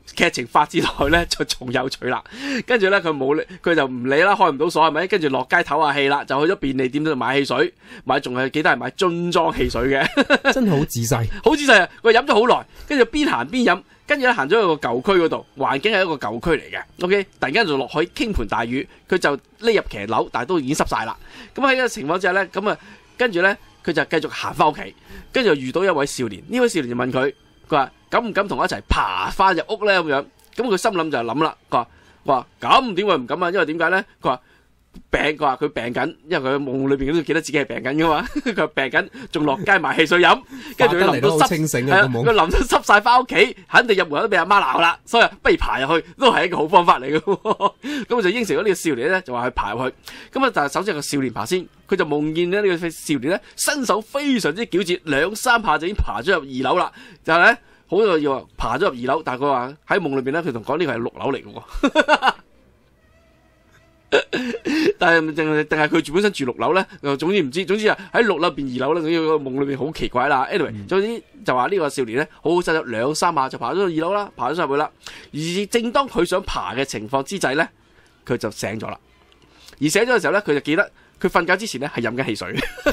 劇情發展落去咧就仲有趣啦。跟住咧佢冇佢就唔理啦，開唔到鎖係咪？跟住落街唞下氣啦，就去咗便利店度買汽水，買仲係記得係買樽裝汽水嘅， 真係好仔細， 好仔細啊！佢飲咗好耐，跟住邊行邊飲。跟住咧行咗去個舊區嗰度，環境係一個舊區嚟嘅。OK，突然間就落去傾盆大雨，佢就匿入騎樓，但係都已經濕晒啦。咁喺呢個情況之下咧，咁啊跟住咧佢就繼續行翻屋企，跟住就遇到一位少年。呢位少年就問佢，佢話敢唔敢同我一齊爬翻入屋咧？咁樣，咁佢心諗就諗啦，佢話話咁點會唔敢啊？因為點解咧？佢話病，佢話佢病緊，因為佢夢裏邊都記得自己係病緊噶嘛。佢話病緊，仲落街買汽水飲，跟住佢淋到濕，佢淋到濕晒翻屋企，肯定入門都俾阿媽鬧啦。所以不如爬入去，都係一個好方法嚟嘅。咁佢就應承咗呢個少年咧，就話去爬入去。咁啊，但係首先個少年爬先，佢就夢見咧呢個少年咧身手非常之矯捷，兩三下就已經爬咗入二樓啦。就係咧好在要爬咗入二樓，但係佢話喺夢裏邊咧，佢同講呢個係六樓嚟嘅。但係定係定係佢住本身住六樓咧？總之唔知，總之啊喺六樓變二樓咧，總之個夢裏邊好奇怪啦。anyway，總之就話呢個少年咧好好細粒，兩三下就爬咗到二樓啦，爬咗上去啦。而正當佢想爬嘅情況之際咧，佢就醒咗啦。而醒咗嘅時候咧，佢就記得佢瞓覺之前咧係飲緊汽水。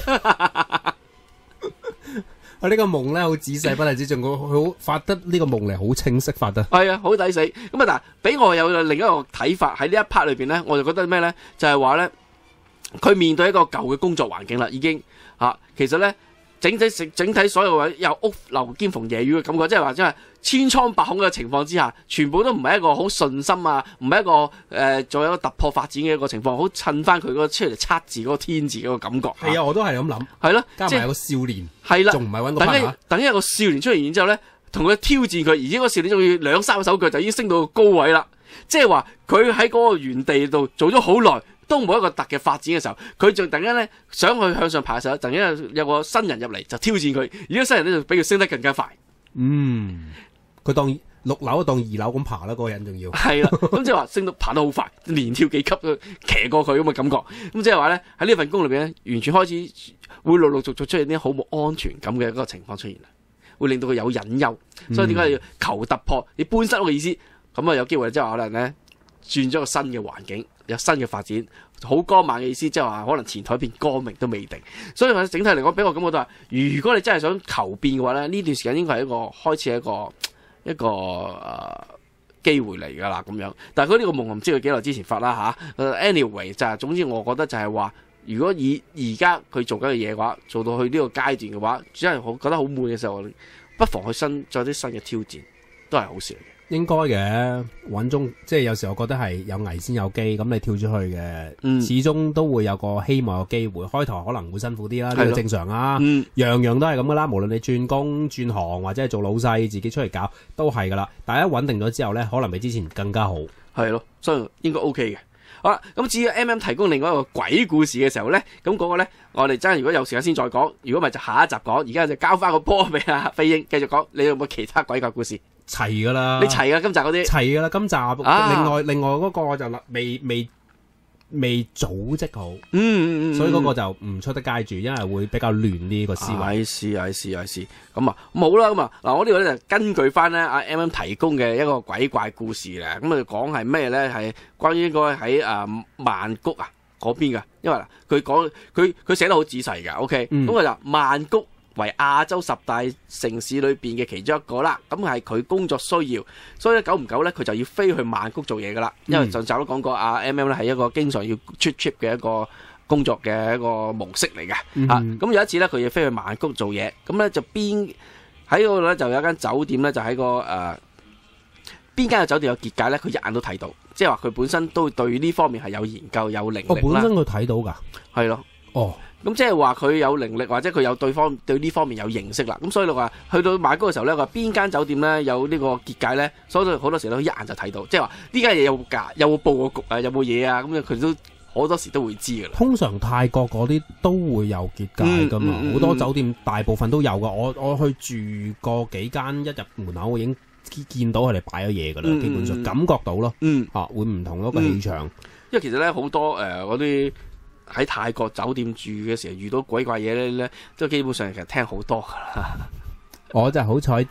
我呢個夢咧好仔細，不單止仲佢好發得呢個夢嚟好清晰，發得係啊，好抵死。咁啊，但係俾我有另一個睇法喺呢一 part 裏邊咧，我就覺得咩咧，就係話咧，佢面對一個舊嘅工作環境啦，已經吓、啊，其實咧整體整體所有位有屋漏兼逢夜雨嘅感覺，即係話即係千瘡百孔嘅情況之下，全部都唔係一個好順心啊，唔係一個誒，仲、呃、有一個突破發展嘅一個情況，好襯翻佢嗰個出嚟測字嗰個天字嗰個感覺。 係啊，我都係咁諗。係咯，加埋有個少年，係啦，仲唔係揾個 partner？等等一個少年出現，然之後咧，同佢挑戰佢，而且個少年仲要兩三個手腳就已經升到高位啦。即係話佢喺嗰個原地度做咗好耐，都冇一個突嘅發展嘅時候，佢仲突然間咧想去向上爬嘅時候，突然間有個新人入嚟就挑戰佢，而家新人咧就比佢升得更加快。 嗯。佢當六樓當二樓咁爬啦，嗰個人仲要係啦，咁即係話升到爬得好快，連跳幾級都騎過佢咁嘅感覺。咁即係話咧喺呢份工裏邊咧，完全開始會陸陸續續出現啲好冇安全感嘅一個情況出現啦，會令到佢有隱憂。所以點解要求突破？你搬失屋嘅意思，咁啊有機會即係可能咧轉咗個新嘅環境，有新嘅發展，好光猛嘅意思，即係話可能前台變光明都未定。所以話整體嚟講，俾我感覺都係，如果你真係想求變嘅話咧，呢段時間應該係一個開始係一個。一個誒機會嚟噶啦咁樣，但係佢呢個夢我唔知佢幾耐之前發啦吓。anyway 就係總之我覺得就係話，如果以而家佢做緊嘅嘢嘅話，做到去呢個階段嘅話，真係好覺得好悶嘅時候，不妨去新再啲新嘅挑戰，都係好事嚟嘅。 應該嘅，穩中即係有時候我覺得係有危先有機，咁你跳出去嘅，嗯、始終都會有個希望有機會。開頭可能會辛苦啲啦，呢個正常啊。嗯、樣樣都係咁噶啦，無論你轉工、轉行或者係做老細，自己出嚟搞都係噶啦。大家穩定咗之後咧，可能比之前更加好。係咯，所以應該 OK 嘅。好啦，咁至於 M M 提供另外一個鬼故事嘅時候咧，咁嗰個咧，我哋真係如果有時間先再講，如果唔係就下一集講。而家就交翻個波俾阿飛鷹繼續講，你有冇其他鬼怪故事？ 齊噶啦， 你齊噶今集嗰啲齊噶啦，今集、啊、另外另外嗰個就未未未組織好，嗯嗯嗯，所以嗰個就唔出得街住，因為會比較亂啲個思維。 係是係是係是，咁啊咁好啦，咁啊嗱，我呢個咧就根據翻咧阿 M M 提供嘅一個鬼怪故事咧，咁啊講係咩咧？係關於應該喺誒曼谷啊嗰邊噶，因為嗱佢講佢佢寫得好仔細噶 ，OK，咁啊就曼谷為亞洲十大城市裏邊嘅其中一個啦，咁係佢工作需要，所以咧久唔久咧佢就要飛去曼谷做嘢噶啦。因為上集都講過，阿 M M 咧係一個經常要出 trip 嘅一個工作嘅一個模式嚟嘅。嗯、啊，咁有一次咧佢要飛去曼谷做嘢，咁咧就邊喺嗰度咧就有一間酒店咧就喺個誒邊間嘅酒店有結界咧，佢一眼都睇到，即係話佢本身都對呢方面係有研究有靈力啦。 哦，本身佢睇到噶， 係咯，哦。咁即係話佢有靈力，或者佢有對方對呢方面有認識啦。咁所以你話去到曼谷嘅時候咧，話邊間酒店咧有呢個結界咧，所以好多時都一眼就睇到，即係話呢間嘢有冇架，有冇佈個局啊，有冇嘢啊，咁佢都好多時都會知噶啦。通常泰國嗰啲都會有結界噶嘛，好、嗯嗯、多酒店大部分都有噶。我我去住過幾間，一入門口我已經見到佢哋擺咗嘢噶啦，嗯、基本上感覺到咯，嗯、啊會唔同嗰個氣場、嗯。 因為其實咧好多誒嗰啲。呃喺泰國酒店住嘅時候遇到鬼怪嘢咧咧，都基本上其實聽好多噶啦。 我就好彩啲，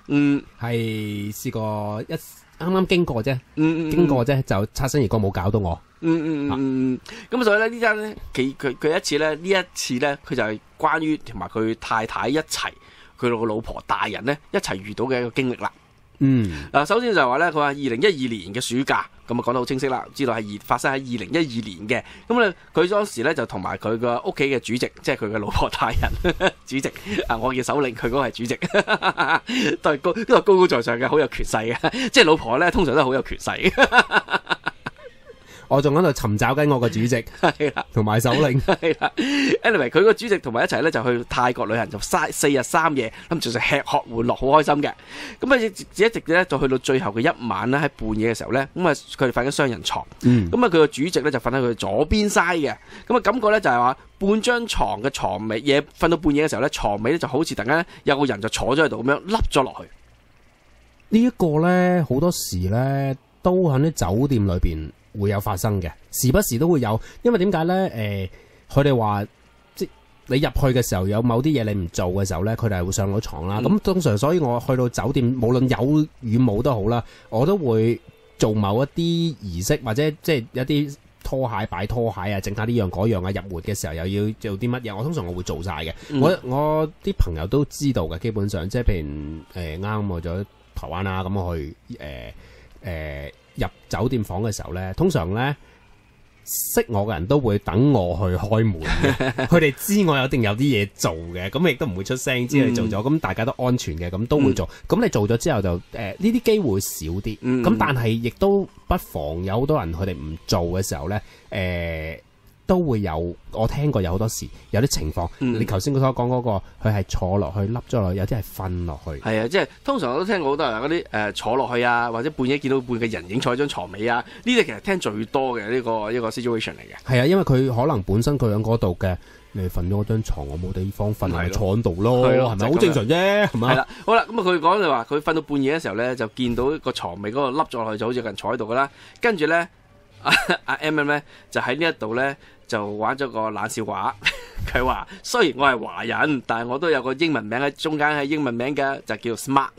嗯，係試過一啱啱經過啫，嗯嗯，經過啫就擦身而過，冇搞到我。 嗯嗯嗯嗯，咁、啊、所以咧呢單咧，佢佢佢一次咧，呢一次咧，佢就係關於同埋佢太太一齊，佢個老婆大人咧一齊遇到嘅一個經歷啦。 嗯， 嗱，首先就係話咧，佢話二零一二年嘅暑假，咁啊講得好清晰啦，知道係發生喺二零一二年嘅。咁咧，佢當時咧就同埋佢個屋企嘅主席，即係佢嘅老婆大人主席啊，我叫首領，佢嗰個係主席，都係高都係高高在上嘅，好有權勢嘅。即係老婆咧，通常都係好有權勢嘅。 我仲喺度尋找緊我個主席，係啦，同埋首領， 係啦。Anyway， 佢個主席同埋一齊咧就去泰國旅行，就三四日三夜，諗住就吃喝玩樂，好開心嘅。咁啊，一直咧就去到最後嘅一晚咧，喺半夜嘅時候咧，咁啊佢哋瞓緊雙人床，咁啊佢個主席咧就瞓喺佢左邊曬嘅，咁啊感覺咧就係話半張床嘅床尾，夜瞓到半夜嘅時候咧，床尾咧就好似突然間有個人就坐咗喺度咁樣凹咗落去。 呢一個咧好多時咧都喺啲酒店裏邊會有發生嘅，時不時都會有，因為點解咧？誒，佢哋話即你入去嘅時候有某啲嘢你唔做嘅時候咧，佢哋係會上到床啦。咁、嗯、通常，所以我去到酒店，無論有與冇都好啦，我都會做某一啲儀式，或者即係一啲拖鞋擺拖鞋啊，整下呢樣嗰樣啊，入門嘅時候又要做啲乜嘢，我通常我會做晒嘅、嗯。我我啲朋友都知道嘅，基本上即係譬如誒啱我咗台灣啦，咁我去誒誒。呃呃入酒店房嘅時候咧，通常咧識我嘅人都會等我去開門嘅，佢哋知我有定有啲嘢做嘅，咁亦都唔會出聲，知你做咗，咁、嗯、大家都安全嘅，咁都會做。咁、嗯、你做咗之後就誒呢啲機會少啲，咁、嗯、但係亦都不妨有好多人佢哋唔做嘅時候咧，誒、呃。都會有，我聽過有好多時有啲情況、嗯。你頭先佢所講嗰個，佢係坐落去凹咗落去，有啲係瞓落去。係啊，即係通常我都聽過好多人嗰啲誒坐落去啊，或者半夜見到半個人影坐喺張床尾啊，呢啲其實聽最多嘅呢、呢個一、呢個 situation 嚟嘅。係啊，因為佢可能本身佢喺嗰度嘅，你瞓咗嗰張床，我冇地方瞓，咪坐喺度咯，係咪好正常啫？係咪？係啦，好啦，咁啊佢講就話佢瞓到半夜嘅時候咧，就見到個床尾嗰個凹咗落去，就好似有人坐喺度噶啦。跟住咧，阿阿 M M 咧就喺呢一度咧。就玩咗個冷笑話，佢話雖然我係華人，但係我都有個英文名喺中間，係英文名嘅就叫 Smart。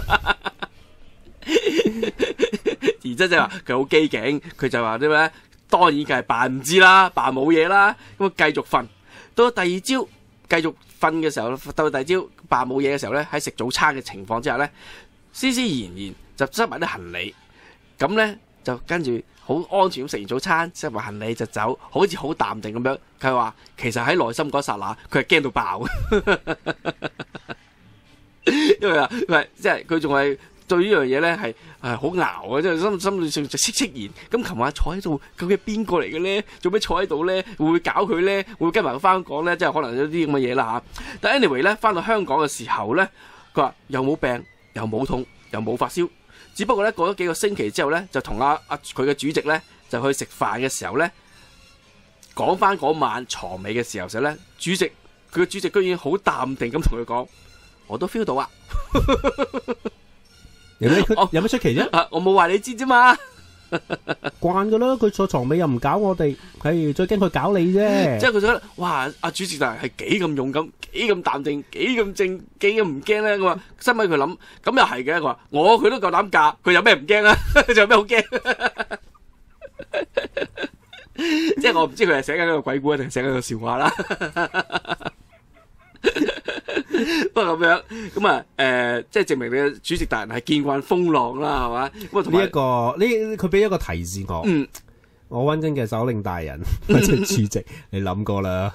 而真就話佢好機警，佢就話啲咩？當然佢係扮唔知啦，扮冇嘢啦，咁繼續瞓。到第二朝繼續瞓嘅時候，到第二朝扮冇嘢嘅時候咧，喺食早餐嘅情況之下咧，斯斯然然就執埋啲行李，咁咧就跟住。好安全咁食完早餐，執埋行李就走，好似好淡定咁樣。佢話其實喺內心嗰剎那，佢係驚到爆，因為啊，唔係即係佢仲係對呢樣嘢咧係係好熬嘅，即係心心裏上就戚戚然。咁琴晚坐喺度，究竟係邊個嚟嘅咧？做咩坐喺度咧？會唔會搞佢咧？會唔會跟埋佢翻香港咧？即係可能有啲咁嘅嘢啦嚇。但 anyway 咧，翻到香港嘅時候咧，佢話又冇病，又冇痛，又冇發燒。只不過咧過咗幾個星期之後咧，就同阿阿佢嘅主席咧就去食飯嘅時候咧，講翻嗰晚床尾嘅時候時咧，主席佢嘅主席居然好淡定咁同佢講，我都 feel 到啊，有咩有咩出奇啫？啊，我冇話你知啫嘛。慣噶啦，佢坐床尾又唔搞我哋，係最驚佢搞你啫。即係佢覺得，哇！阿主席大人係幾咁勇敢，幾咁淡定，幾咁正，幾咁唔驚咧。我話心喺佢諗，咁又係嘅。佢話我佢都夠膽嫁，佢有咩唔驚啊？仲有咩好驚？即係我唔知佢係寫緊一個鬼故定寫緊個笑話啦。不過咁樣咁啊，誒、呃，即係證明你嘅主席大人係見慣風浪啦，係嘛？咁呢一個呢，佢俾一個提示我，嗯，我溫真嘅首領大人或者主席，你諗過啦？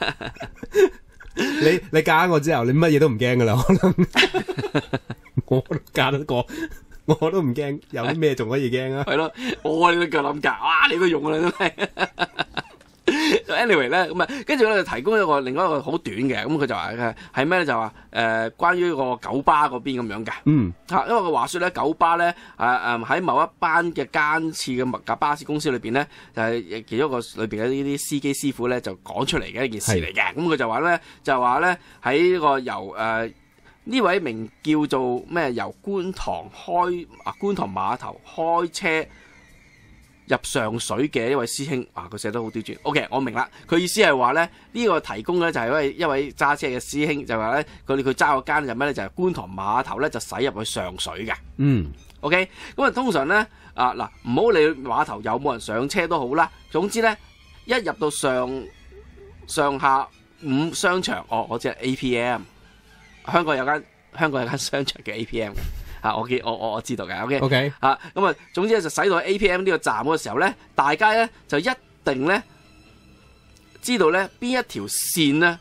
你你嫁我之後，你乜嘢都唔驚噶啦，可能我都嫁得過，我都唔驚，有啲咩仲可以驚啊？係咯，我你都夠諗嫁，哇！你都用啦，真係。anyway 咧，咁啊，跟住咧就提供一個另外一個好短嘅，咁佢就話嘅係咩咧？就話誒、呃，關於個九巴嗰邊咁樣嘅，嗯，吓，因為個話說咧，九巴咧誒誒喺某一班嘅間次嘅物價巴士公司裏邊咧，就係、是、其中一個裏邊嘅呢啲司機師傅咧就講出嚟嘅一件事嚟嘅，咁佢就話咧就話咧喺呢個由誒呢、呃、位名叫做咩由觀塘開啊觀塘碼頭開車入上水嘅一位師兄，啊，佢寫得好刁鑽。O.K. 我明啦，佢意思係話咧，呢、這個提供咧就係一位一位揸車嘅師兄，就話咧佢哋佢揸嗰間就咩咧，就係、是、觀塘碼頭咧就駛入去上水嘅。 嗯。 O.K. 咁啊，通常咧啊嗱，唔好理碼頭有冇人上車都好啦。總之咧，一入到上上下午商場，哦，我知係 A P M， 香港有間香港有間商場叫 A P M 嘅。啊！我記我我我知道嘅，OK OK 啊，咁啊，總之就使到 A P M 呢個站嗰個時候咧，大家咧就一定咧知道咧邊一條線咧，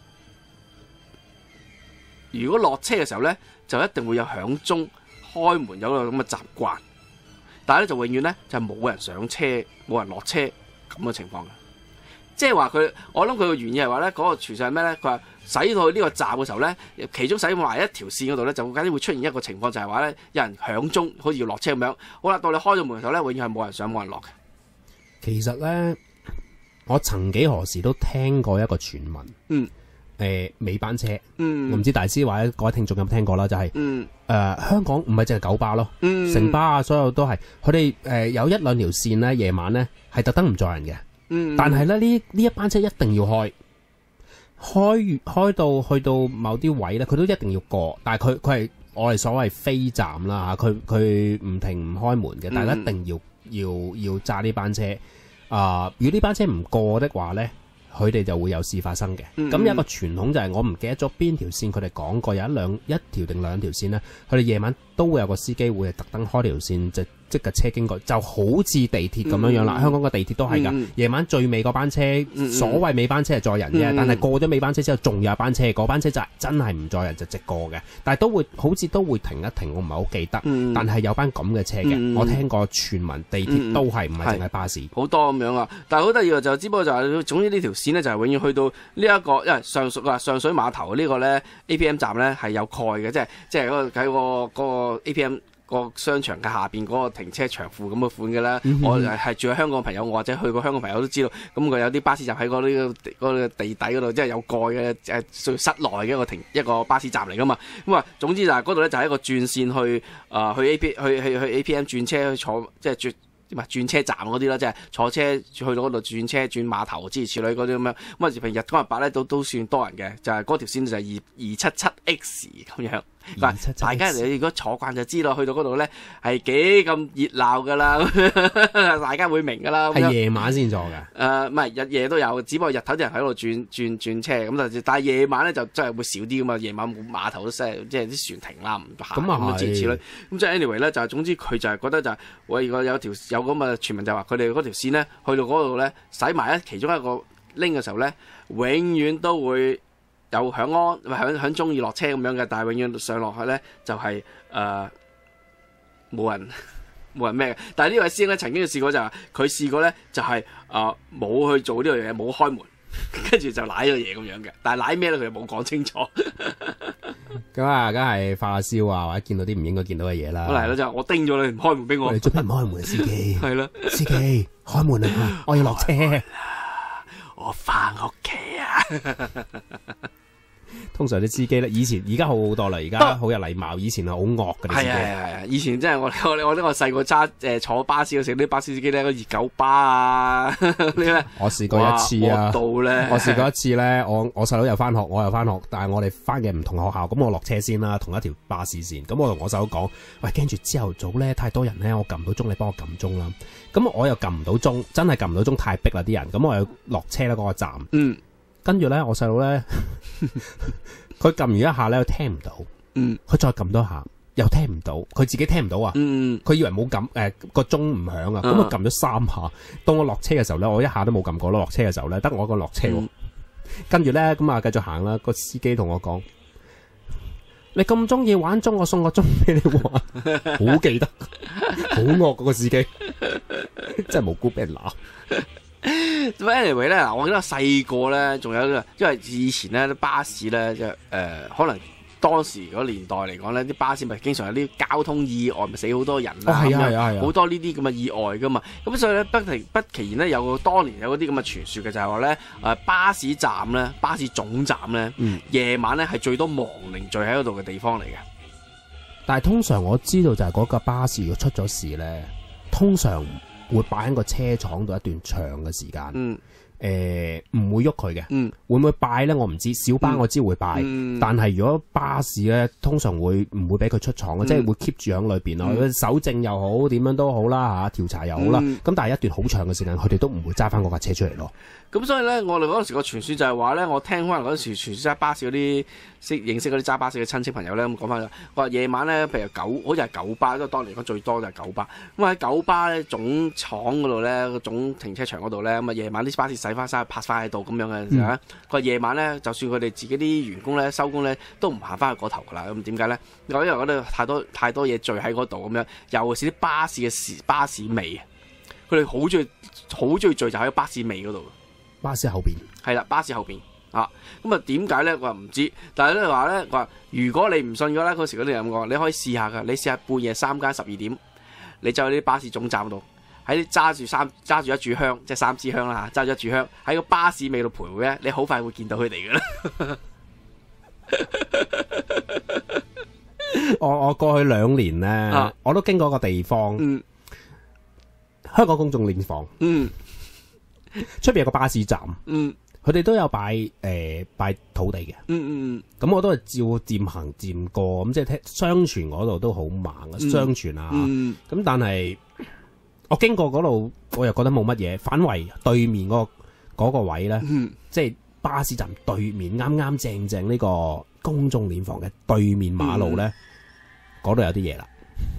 如果落車嘅時候咧，就一定會有響鐘開門，有個咁嘅習慣。但係咧就永遠咧就係冇人上車，冇人落車咁嘅情況嘅。即係話佢，我諗佢嘅原意係話咧，嗰、那個傳説係咩咧？佢話駛到去呢個站嘅時候咧，其中駛埋一條線嗰度咧，就緊啲會出現一個情況，就係話咧，有人響鐘，好似要落車咁樣。好啦，到你開咗門嘅時候咧，永遠係冇人上冇人落嘅。 其實咧，我曾幾何時都聽過一個傳聞，嗯，誒、呃、尾班車，嗯，我唔知大師或者各位聽眾有冇聽過啦，就係、是，嗯，誒、呃、香港唔係淨係九巴咯，嗯，城巴啊，所有都係，佢哋誒有一兩條線咧，夜晚咧係特登唔載人嘅。嗯、但係咧呢呢一班車一定要開，開開到去到某啲位咧，佢都一定要過。但係佢佢係我哋所謂飛站啦嚇，佢佢唔停唔開門嘅，但係一定要、嗯、要要揸呢班車。啊、呃，如果呢班車唔過的話咧，佢哋就會有事發生嘅。咁、嗯、有一個傳統就係我唔記得咗邊條線，佢哋講過有一兩一條定兩條線咧，佢哋夜晚都會有個司機會係特登開條線就。即架車經過就好似地鐵咁樣樣啦、嗯，香港嘅地鐵都係㗎、嗯。夜晚最尾嗰班車，嗯、所謂尾班車係載人嘅、嗯，但係過咗尾班車之後，仲有一班車，嗰班車就真係唔載人就直過嘅。但係都會好似都會停一停，我唔係好記得。嗯、但係有班咁嘅車嘅、嗯，我聽過傳聞地鐵都係唔係淨係巴士，好多咁樣啊。但係好得意就只不過就係、是、總之呢條線呢，就係永遠去到呢、這、一個，因為上水啊上水碼頭呢個咧 A P M 站咧係有蓋嘅，即係即係嗰個喺個嗰個 A P M。個商場嘅下邊嗰個停車場庫咁嘅款嘅啦、嗯，我係住喺香港嘅朋友，我或者去過香港嘅朋友都知道，咁佢有啲巴士站喺嗰啲嗰個地底嗰度，即係有蓋嘅誒，屬室內嘅一個停一個巴士站嚟噶嘛。咁啊，總之就係嗰度咧就係一個轉線去啊、呃、去 A P 去去去 A P M 轉車去坐，即係轉唔係轉車站嗰啲啦，即係坐車去到嗰度轉車轉碼頭諸如此類嗰啲咁樣。咁啊，平日嗰日白咧都都算多人嘅，就係、是、嗰條線就係二二七七 X 咁樣。嗱，大家你如果坐慣就知道，去到嗰度咧係幾咁熱鬧噶啦，大家會明噶啦。係夜晚先坐嘅，誒唔係日夜都有，只不過日頭啲人喺度轉轉轉車咁就，但係夜晚咧就真係會少啲噶嘛。夜晚冇碼頭都即係即係啲船停啦，唔行咁啊，諸如此類。咁即係 anyway 咧，就係總之佢就係覺得就係、是，喂，如果有條有咁嘅傳聞就話佢哋嗰條線咧，去到嗰度咧，使埋一其中一個拎嘅時候咧，永遠都會。有響安，唔係響響中意落車咁樣嘅，但係永遠上落去咧就係誒冇人冇人咩嘅。但係呢位師兄咧曾經試過就係佢試過咧就係誒冇去做呢樣嘢，冇開門，跟住就舐咗嘢咁樣嘅。但係舐咩咧佢又冇講清楚。咁啊，梗係發下燒啊，或者見到啲唔應該見到嘅嘢啦。咁嚟啦就我叮咗你唔開門俾我。你做咩唔開門啊，司機？係啦，司機開門啊！我要落車。我翻屋企啊！通常啲司機咧，以前而家好好多啦，而家好有禮貌，以前係好惡嘅啲司機。係啊係啊，以前真係我我我呢個細個揸誒坐巴士嗰時，啲巴士司機咧個熱狗巴啊，呢我試過一次啊，到咧，我試過一次咧，我我細佬又翻學，我又翻學，但係我哋翻嘅唔同學校，咁我落車先啦，同一條巴士線，咁我同我細佬講，喂，驚住朝頭早咧太多人咧，我撳唔到鐘，你幫我撳鐘啦。咁我又撳唔到鐘，真係撳唔到鐘，太逼啦啲人，咁我又落車啦嗰個站。嗯。跟住咧，我細佬咧，佢撳完一下咧，佢聽唔到。嗯。佢再撳多下，又聽唔到，佢自己聽唔到啊。嗯。佢以為冇撳誒個鐘唔響啊，咁我撳咗三下。當我落車嘅時候咧，我一下都冇撳過咯。落車嘅時候咧，得我一個落車。嗯。跟住咧，咁啊繼續行啦。個司機同我講：你咁中意玩鐘，我送個鐘俾你玩。好記得，好惡嗰個司機，真係無辜俾人鬧。咁 anyway 咧，嗱，我記得細個咧，仲有，因為以前咧啲巴士咧，即係誒，可能當時嗰年代嚟講咧，啲巴士咪經常有啲交通意外，咪死好多人啦，係啊係啊係啊，好多呢啲咁嘅意外噶嘛。咁所以咧，不停不其然咧，有個當年有嗰啲咁嘅傳說嘅，就係話咧，誒巴士站咧，巴士總站咧，夜、嗯、晚咧係最多亡靈聚喺嗰度嘅地方嚟嘅。但係通常我知道就係嗰架巴士如果出咗事咧，通常會擺喺個車廠度一段長嘅時間。 嗯。 誒、呃，唔會喐佢嘅， 嗯， 會唔會拜咧？我唔知。小巴我知會拜， 嗯、但係如果巴士咧，通常會唔會俾佢出廠嘅、嗯，即係會 keep 住喺裏邊咯。嗯、搜證又好，點樣都好啦嚇，調查又好啦。咁、嗯、但係一段好長嘅時間，佢哋都唔會揸翻嗰架車出嚟咯。 咁所以咧，我哋嗰陣時個傳説就係話咧，我聽可能嗰陣時傳説揸巴士嗰啲識認識嗰啲揸巴士嘅親戚朋友咧，咁講翻就話夜晚咧，譬如九好似係九巴，因為當年講最多就係九巴。咁喺九巴咧總廠嗰度咧，總停車場嗰度咧，咁啊夜晚啲巴士駛翻晒，泊翻喺度咁樣嘅時候咧，佢話夜晚咧，就算佢哋自己啲員工咧收工咧，都唔行翻去嗰頭噶啦。咁點解咧？因為嗰度太多太多嘢聚喺嗰度咁樣，尤其是啲巴士嘅時巴士尾，佢哋好中意好中意聚集喺巴士尾嗰度。 巴士後邊係啦，巴士後邊啊，咁啊點解咧？我話唔知，但係咧話咧，話如果你唔信嘅咧，嗰時嗰啲人咁講，你可以試下噶，你試下半夜三更十二點，你就去啲巴士總站度，喺揸住三揸住一炷香，即係三支香啦嚇，揸住一炷香喺個巴士尾度徘徊咧，你好快會見到佢哋噶啦。 我我過去兩年咧、啊，我都經過一個地方，嗯、香港公眾殮房。嗯。出邊有個巴士站，嗯，佢哋都有擺誒、呃、擺土地嘅，嗯嗯嗯，咁我都係照漸行漸過，咁即係聽相傳嗰度都好猛嘅，相傳啊，咁、嗯嗯、但係我經過嗰度，我又覺得冇乜嘢，反為對面嗰、嗰個、嗰個位咧，嗯、即係巴士站對面啱啱正正呢個公眾殮房嘅對面馬路咧，嗰、嗯、度有啲嘢啦。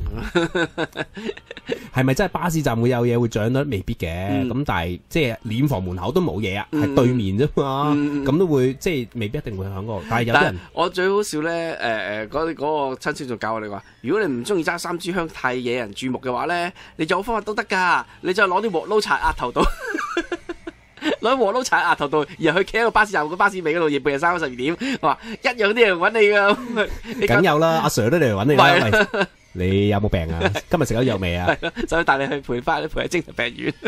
係咪真係巴士站會有嘢會長得未必嘅？咁、嗯、但係即係殮房門口都冇嘢啊，係、嗯、對面啫嘛，咁、嗯、都會即係未必一定會響嗰度。但係有啲人， 我最好笑咧，誒誒，嗰啲嗰個親戚仲教我哋話，如果你唔中意揸三支香太惹人注目嘅話咧，你仲有方法都得噶，你就攞啲鑊撈柴額頭度，攞啲鑊撈柴額頭度，然後去企喺個巴士站個巴士尾嗰度，夜半夜三更十二點，我話一樣啲人揾你噶，梗有啦，阿 Sir 都嚟揾你啦。你有冇病啊？今日食咗藥未啊？所以帶你去陪翻，陪喺精神病院。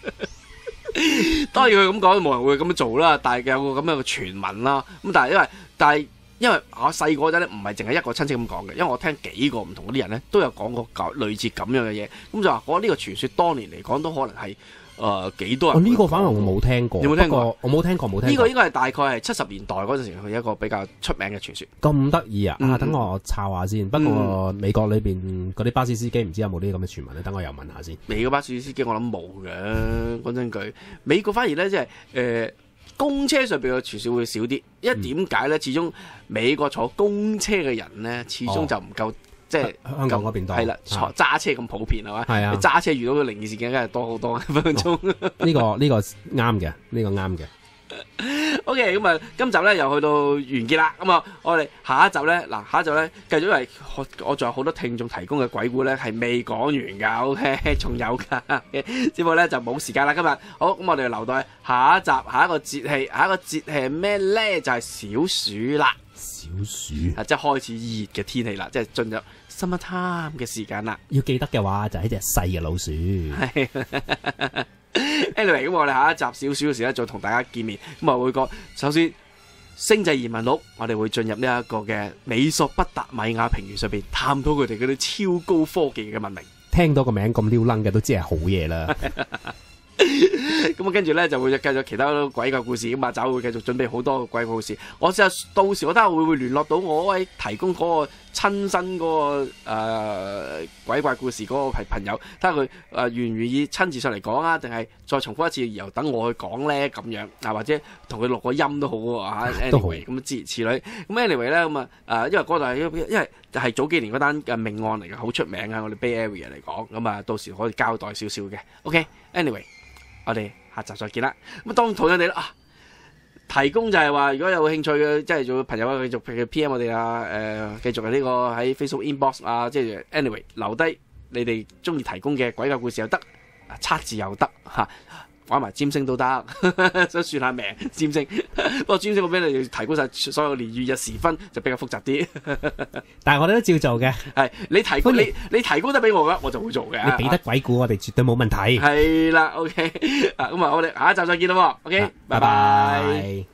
當然佢咁講，冇人會咁樣做啦。但係有個咁樣嘅傳聞啦。咁但係因為，但係因為我細個嗰陣咧，唔係淨係一個親戚咁講嘅，因為我聽幾個唔同嗰啲人咧，都有講過類似咁樣嘅嘢。咁就話我呢個傳說當年嚟講，都可能係。誒、呃，幾多人？呢、哦這個反而我冇聽過。有冇聽過？我冇聽過，冇聽過。呢、這個應該係大概係七十年代嗰陣時，佢一個比較出名嘅傳說。咁得意啊！嗯、啊，等我抄下先。不過、嗯、美國裏邊嗰啲巴士司機唔知有冇呢啲咁嘅傳聞咧？等我又問下先。美國巴士司機我諗冇嘅，講真句。美國反而咧即係誒，公車上邊嘅傳說會少啲。因為點解咧？始終美國坐公車嘅人咧，始終就唔夠。哦即係香港嗰邊多係啦，揸車咁普遍係嘛？係啊，揸車遇到嘅靈異事件，梗係多好多分分鐘。呢、哦這個呢、這個啱嘅，呢、這個啱嘅。O K， 咁啊，今集咧又去到完結啦。咁啊，我哋下一集咧，嗱下一集咧，繼續係我我仲有好多聽眾提供嘅鬼故咧，係未講完噶。O K， 仲有噶，只不過咧就冇時間啦。今日好，咁我哋留待下一集，下一個節氣，下一個節氣係咩咧？就係、是、小暑啦。小暑啊，即係開始熱嘅天氣啦，即係進入 summer time 嘅時間啦。要記得嘅話，就係一隻細嘅老鼠。Anyway， 咁我哋下一集小暑嘅時咧，再同大家見面。咁啊，會講首先星際移民錄，我哋會進入呢一個嘅美索不達米亞平原上邊，探討佢哋嗰啲超高科技嘅文明。聽到個名咁撩楞嘅，都知係好嘢啦。咁啊，跟住咧就會繼續其他鬼怪故事，咁啊，就會繼續準備好多鬼怪故事。我試下到時我睇下會唔會聯絡到我位提供嗰個親身嗰、嗰個誒、呃、鬼怪故事嗰個係朋友，睇下佢誒願唔願意親自上嚟講啊，定係再重複一次，由等我去講咧咁樣啊，或者同佢錄個音都好啊。Anyway，咁諸如此類。咁 Anyway 咧咁啊誒，因為嗰度係因為係早幾年嗰單嘅命案嚟嘅，好出名啊！我哋 Bay Area 嚟講，咁啊到時可以交代少少嘅。OK，Anyway。我哋下集再見啦！咁當同樣地啦啊，提供就係話，如果有興趣嘅，即係做朋友啊，繼續譬如 P M 我哋啊，誒、呃，繼續係呢個喺 Facebook Inbox 啊，即係 Anyway 留低你哋中意提供嘅鬼怪故事又得，測字又得嚇。玩埋占星都得，想算下命占星。不過占星我俾你提高晒所有年月日時分，就比較複雜啲。但係我哋都照做嘅。係你提高你你提高得俾我嘅，我就會做嘅。你俾得鬼故，我哋絕對冇問題。係啦 ，OK。啊，咁啊，我哋下一集再見啦。OK，拜拜。